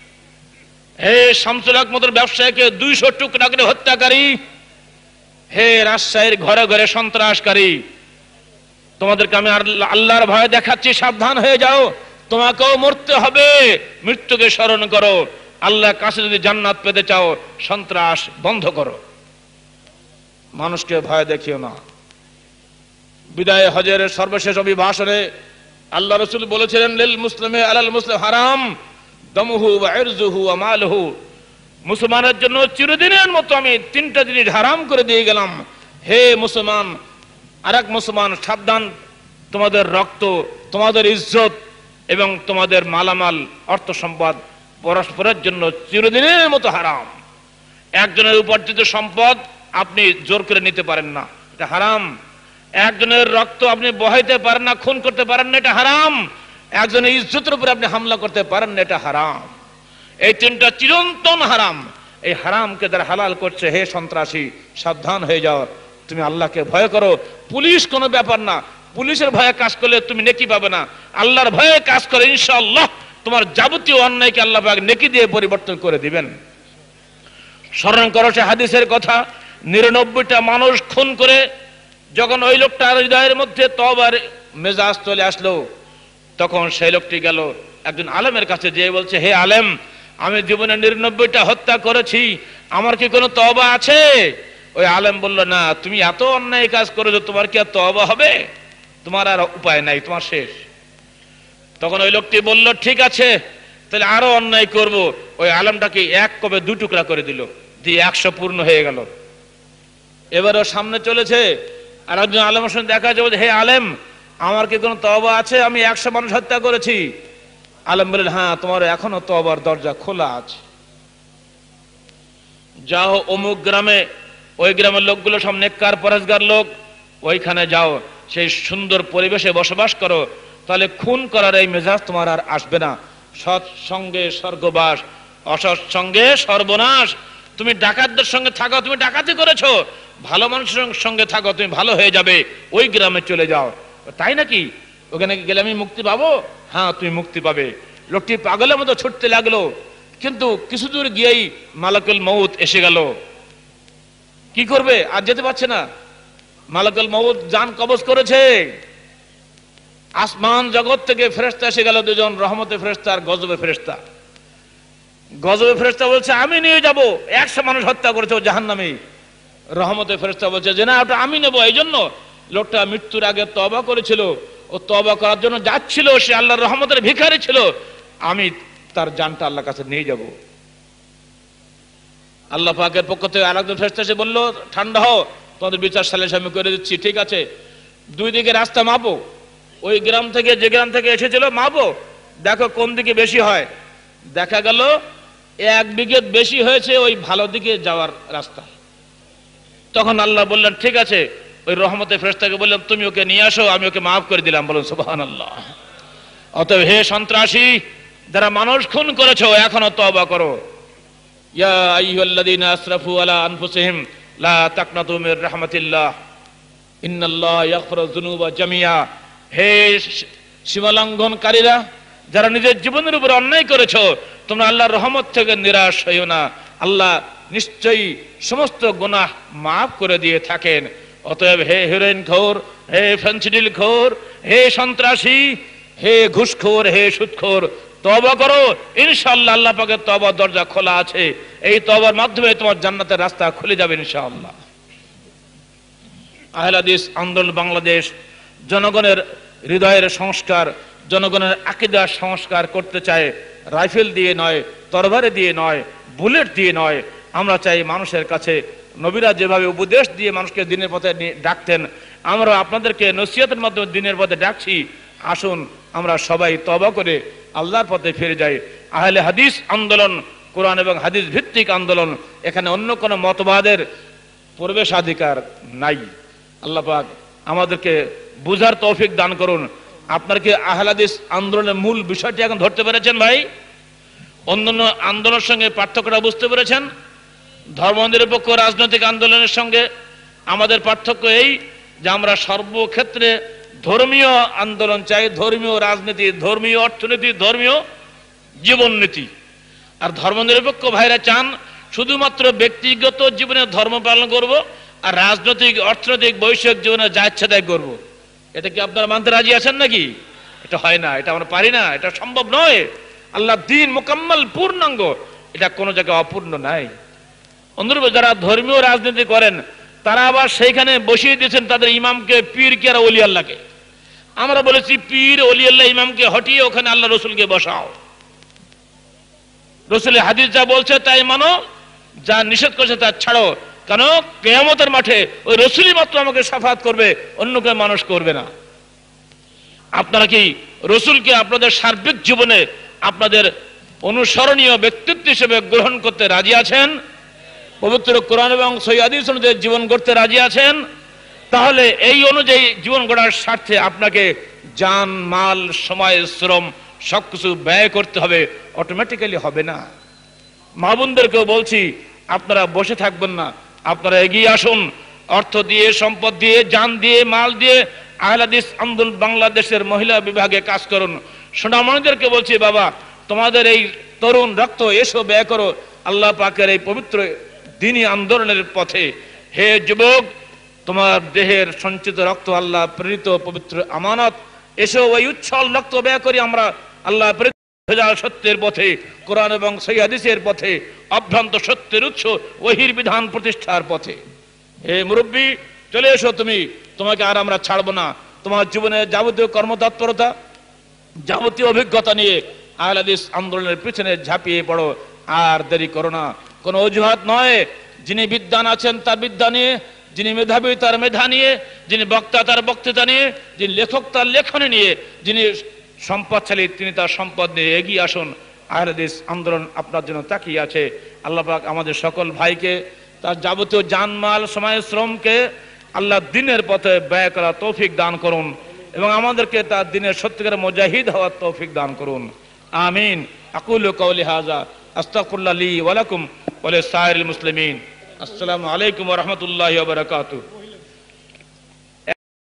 হে শামসুল হক মতো ব্যবসায়ীকে 200 টুকরা করে হত্যাকারী, হে রাজশাহীর ঘরে ঘরে সন্ত্রাসকারী, তোমাদেরকে আমি আল্লাহর ভয় দেখাচ্ছি, সাবধান হয়ে যাও। তোমাকেও মরতে হবে, মৃত্যুকে স্মরণ করো। আল্লাহর কাছে যদি জান্নাত পেতে চাও, সন্ত্রাস বন্ধ করো, মানুষকে ভয় দেখিও না। বিদায় হজের সর্বশেষ অভিভাষণে আল্লাহ রাসূল বলেছিলেন, লিল মুসলিমে আলাল মুসলিম হারাম দমুহু ওয়া ইরজুহু ওয়া মালুহু। মুসলমানের জন্য চিরদিনের মতো আমি 3টা জিনিস হারাম করে দিয়ে গেলাম। হে মুসলমান, আরেক মুসলমান, সাবধান, তোমাদের রক্ত, তোমাদের ইজ্জত এবং তোমাদের মালামাল অর্থ সম্পদ পরস্পরের জন্য চিরদিনের মতো হারাম। একজনের উপার্জিত সম্পদ আপনি জোর করে নিতে পারেন না, এটা হারাম। একজনের রক্ত আপনি বহাইতে পারেন না, খুন করতে পারেন না, এটা হারাম। একজনের ইজ্জতের উপরে আপনি হামলা করতে পারেন না, এটা হারাম। এই 3টা চিরন্তন হারাম। এই হারামকে যারা হালাল করছে, হে সন্ত্রাসী, সাবধান হয়ে যাও, তুমি আল্লাহকে ভয় করো। পুলিশ কোনো ব্যাপার না, পুলিশের ভয়ে কাজ করলে তুমি নেকি পাবে না। আল্লাহর ভয়ে কাজ করে ইনশাআল্লাহ তোমার যাবতীয় অন্যায়কে আল্লাহ পাক নেকি দিয়ে পরিবর্তন করে দিবেন। স্মরণ করো সে হাদিসের কথা, 99টা মানুষ খুন করে যখন ওই লোকটার হৃদয়ের মধ্যে তওবার মেজাজ চলে আসলো, তখন সেই লোকটি গেল একজন আলেমের কাছে, যেয়ে বলছে, হে আলেম, আমি জীবনে 99টা হত্যা করেছি, আমার কি কোনো তওবা আছে? ওই আলেম বলল, না, তুমি এত অন্যায় কাজ করেছো, তোমার কি আর তওবা হবে? তোমার আর উপায় নাই, তোমার শেষ। তখন ওই লোকটি বলল, ঠিক আছে, তাহলে আরো অন্যায় করব। ওই আলেমটাকে এক কবে 2 টুকরা করে দিল, দিয়ে 100 পূর্ণ হয়ে গেল। এবারও সামনে চলেছে, আর একজন আলেমের সঙ্গে দেখা যাবে, হে আলেম, আমার কি কোনো তওবা আছে? আমি 100 মানুষ হত্যা করেছি। আলেম বললেন, হ্যাঁ, তোমার এখনো তওবার দরজা খোলা আছে। যাও অমুক গ্রামে, ওই গ্রামের লোকগুলো সব নেককার পরেজগার লোক, ওইখানে যাও, সেই সুন্দর পরিবেশে বসবাস করো, তাহলে খুন করার এই মেজাজ তোমার আর আসবে না। সৎ সঙ্গে স্বর্গবাস, অসৎ সঙ্গে সর্বনাশ। তুমি ডাকাতদের সঙ্গে থাকো, তুমি ডাকাতি করেছো, ভালো মানুষের সঙ্গে থাকো, তুমি ভালো হয়ে যাবে। ওই গ্রামে চলে যাও। তাই নাকি? ওখানে গেলে আমি মুক্তি পাবো? হ্যাঁ, তুমি মুক্তি পাবে। লোকটি পাগলের মতো ছুটতে লাগলো, কিন্তু কিছু দূর গিয়েই মালাকুল মউত এসে গেল। কি করবে? আর যেতে পারছে না। মালাকুল মউত জান কবজ করেছে। আসমান জগৎ থেকে ফেরেশতা এসে গেল, 2জন, রহমতে ফেরেশতা আর গজবে ফেরেশতা। গজবে ফেরেশতা বলছে, আমি নিয়ে যাব, 100 মানুষ হত্যা করেছে, ও জাহান্নামী। রহমতে ফেরেশতা বলছে যে না, ওটা আমি নেব। এই জন্য লোকটা মৃত্যুর আগে তওবা করেছিল, ও তওবা করার জন্য যাচ্ছিল, সে আল্লাহর রহমতের ভিখারি ছিল, আমি তার জানটা আল্লাহর কাছে নিয়ে যাব। আল্লাহ পাকের পক্ষ থেকে আরেকজন ফেরেশতা এসে বলল, ঠান্ডা হও, তোমাদের বিচার সালিশ আমি করে দিচ্ছি। ঠিক আছে, 2 দিকে রাস্তা মাপো, ওই গ্রাম থেকে যে গ্রাম থেকে এসেছিল মাপো, দেখো কোন দিকে বেশি হয়। দেখা গেল 1 বিঘে বেশি হয়েছে ওই ভালো দিকে যাওয়ার রাস্তা। তখন আল্লাহ বললেন, ঠিক আছে, ওই রহমতে ফেরেশতাকে বললাম, তুমি ওকে নিয়ে আসো, আমি ওকে মাফ করে দিলাম। বলুন সুবহানাল্লাহ। অতএব হে সন্ত্রাসী, যারা মানুষ খুন করেছো, এখনো তওবা করো। ইয়া আইয়ুহাল্লাযীনা আসরাফু আলা আনফুসিহিম লা তাকনাতু মির রাহমাতিল্লাহ ইন্নাল্লাহা ইয়াগফিরুয যুনুবা জামিয়া। হে সীমালঙ্ঘনকারীরা, যারা নিজের জীবনের উপর অন্যায় করেছো, তোমরা আল্লাহর রহমত থেকে নিরাশ হইও না। আল্লাহ নিশ্চয়ই সমস্ত গুনাহ মাফ করে দিয়ে থাকেন। অতএব হে হেরোইন খোর, হে ফেন্সিডিল খোর, হে সন্ত্রাসী, হে ঘুষখোর, হে সুদখোর, তওবা করো। ইনশাআল্লাহ আল্লাহ পাকের তওবার দরজা খোলা আছে। এই তওবার মাধ্যমে তোমার জান্নাতের রাস্তা খুলে যাবে ইনশাআল্লাহ। আহলে হাদিস আন্দোলন বাংলাদেশ জনগণের হৃদয়ের সংস্কার, জনগণের আকীদা সংস্কার করতে চায়, রাইফেল দিয়ে নয়, তরবারি দিয়ে নয়, বুলেট দিয়ে নয়। আমরা চাই মানুষের কাছে নবীরা যেভাবে উপদেশ দিয়ে মানুষকে দিনের পথে ডাকতেন, আমরা আপনাদেরকে নসিহতের মাধ্যমে দিনের পথে ডাকছি। আসুন আমরা সবাই তওবা করে আল্লাহর পথে ফিরে যাই। আহলে হাদিস আন্দোলন কোরআন এবং হাদিস ভিত্তিক আন্দোলন, এখানে অন্য কোনো মতবাদের প্রবেশাধিকার নাই। আল্লাহ পাক আমাদেরকে বুঝার তৌফিক দান করুন। আপনার কি আহলে হাদিস আন্দোলনের মূল বিষয়টি এখন ধরতে পেরেছেন ভাই? অন্যান্য আন্দোলনের সঙ্গে পার্থক্যটা বুঝতে পেরেছেন? ধর্মনিরপেক্ষ রাজনৈতিক আন্দোলনের সঙ্গে আমাদের পার্থক্য এই যে আমরা সর্বক্ষেত্রে ধর্মীয় আন্দোলন চাই, ধর্মীয় রাজনীতি, ধর্মীয় অর্থনীতি, ধর্মীয় জীবননীতি। আর ধর্মনিরপেক্ষ ভাইরা চান শুধুমাত্র ব্যক্তিগত জীবনে ধর্ম পালন করব, আর রাজনৈতিক, অর্থনৈতিক, বৈষয়িক জীবনে যা ইচ্ছা তাই করব। এটা কি আপনারা মানতে রাজি আছেন নাকি? এটা হয় না, এটা আমরা পারি না, এটা সম্ভব নয়। আল্লাহ দিন মোকাম্মল, পূর্ণাঙ্গ, এটা কোনো জায়গায় অপূর্ণ নাই। অনুরূপ যারা ধর্মীয় রাজনীতি করেন তারা আবার সেইখানে বসিয়ে দিয়েছেন তাদের ইমামকে, পীর কে আর ওলি আল্লাহকে। আমরা বলেছি পীর, ওলি আল্লাহ, ইমামকে হটিয়ে ওখানে আল্লাহ রসুলকে বসাও। রসুল হাদিস যা বলছে তাই মানো, যা নিষেধ করছে তা ছাড়ো। কেন? কিয়ামতের মাঠে ওই রসুলই মাত্র আমাকে শাফাত করবে, অন্য কেউ মানুষ করবে না। আপনারা কি রসুলকে আপনাদের সার্বিক জীবনে আপনাদের অনুসরণীয় ব্যক্তিত্ব হিসেবে গ্রহণ করতে রাজি আছেন? পবিত্র কোরআন এবং সহিহ হাদিস অনুযায়ী জীবন গড়তে রাজি আছেন? তাহলে এই অনুযায়ী জীবন গড়ার স্বার্থে আপনাকে জান, মাল, সময়, শ্রম সবকিছু ব্যয় করতে হবে, অটোমেটিক্যালি হবে না। মা বোনদেরকেও বলছি, আপনারা বসে থাকবেন না, আপনারা এগিয়ে আসুন। অর্থ দিয়ে, সম্পদ দিয়ে, জান দিয়ে, মাল দিয়ে আহলে হাদিস আন্দোলন বাংলাদেশের মহিলা বিভাগে কাজ করুন। সোনামণিদেরকে বলছি, বাবা তোমাদের এই তরুণ রক্ত এসো ব্যয় করো আল্লাহ পাকের এই পবিত্র দ্বীনি আন্দোলনের পথে। হে যুবক, তোমার দেহের সঞ্চিত রক্ত আল্লাহ প্রেরিত পবিত্র আমানত, এসো ওই উচ্ছল রক্ত ব্যয় করি আমরা আল্লাহ প্রেরিত সত্যের পথে, কোরআন এবং সহিহ হাদিসের পথে, অভ্রান্ত সত্যের উৎস ওহির বিধান প্রতিষ্ঠার পথে। হে মুরব্বী, চলে এসো তুমি, তোমাকে আর আমরা ছাড়বো না। তোমার জীবনের যাবতীয় কর্মতৎপরতা, যাবতীয় অভিজ্ঞতা নিয়ে আহলে হাদিস আন্দোলনের পিছনে ঝাঁপিয়ে পড়ো, আর দেরি করো না। কোনো অজুহাত নয়। যিনি বিদ্বান আছেন তার বিদ্যা নিয়ে, যিনি মেধাবী তার মেধা নিয়ে, যিনি বক্তা তার বক্তৃতা নিয়ে, যিনি লেখক তার লেখনী নিয়ে, যিনি সম্পদশালী তিনি তার সম্পদ নিয়ে এগিয়ে আসুন। আহলে হাদিস আন্দোলন আপনার জন্য তাকিয়ে আছে। আল্লাহ পাক আমাদের সকল ভাইকে তার যাবতীয় জানমাল, সময়, শ্রমকে আল্লাহ দিনের পথে ব্যয় করার তৌফিক দান করুন, এবং আমাদেরকে তার দিনের সত্যিকারের মুজাহিদ হওয়ার তৌফিক দান করুন। আমিন। আকুলু কওলি হাযা আস্তাগফিরুল্লাহ লি ওয়া লাকুম ওয়া লিসাইরিল মুসলিমিন। আসসালামু আলাইকুম ওয়া রাহমাতুল্লাহি ওয়া বারাকাতুহু।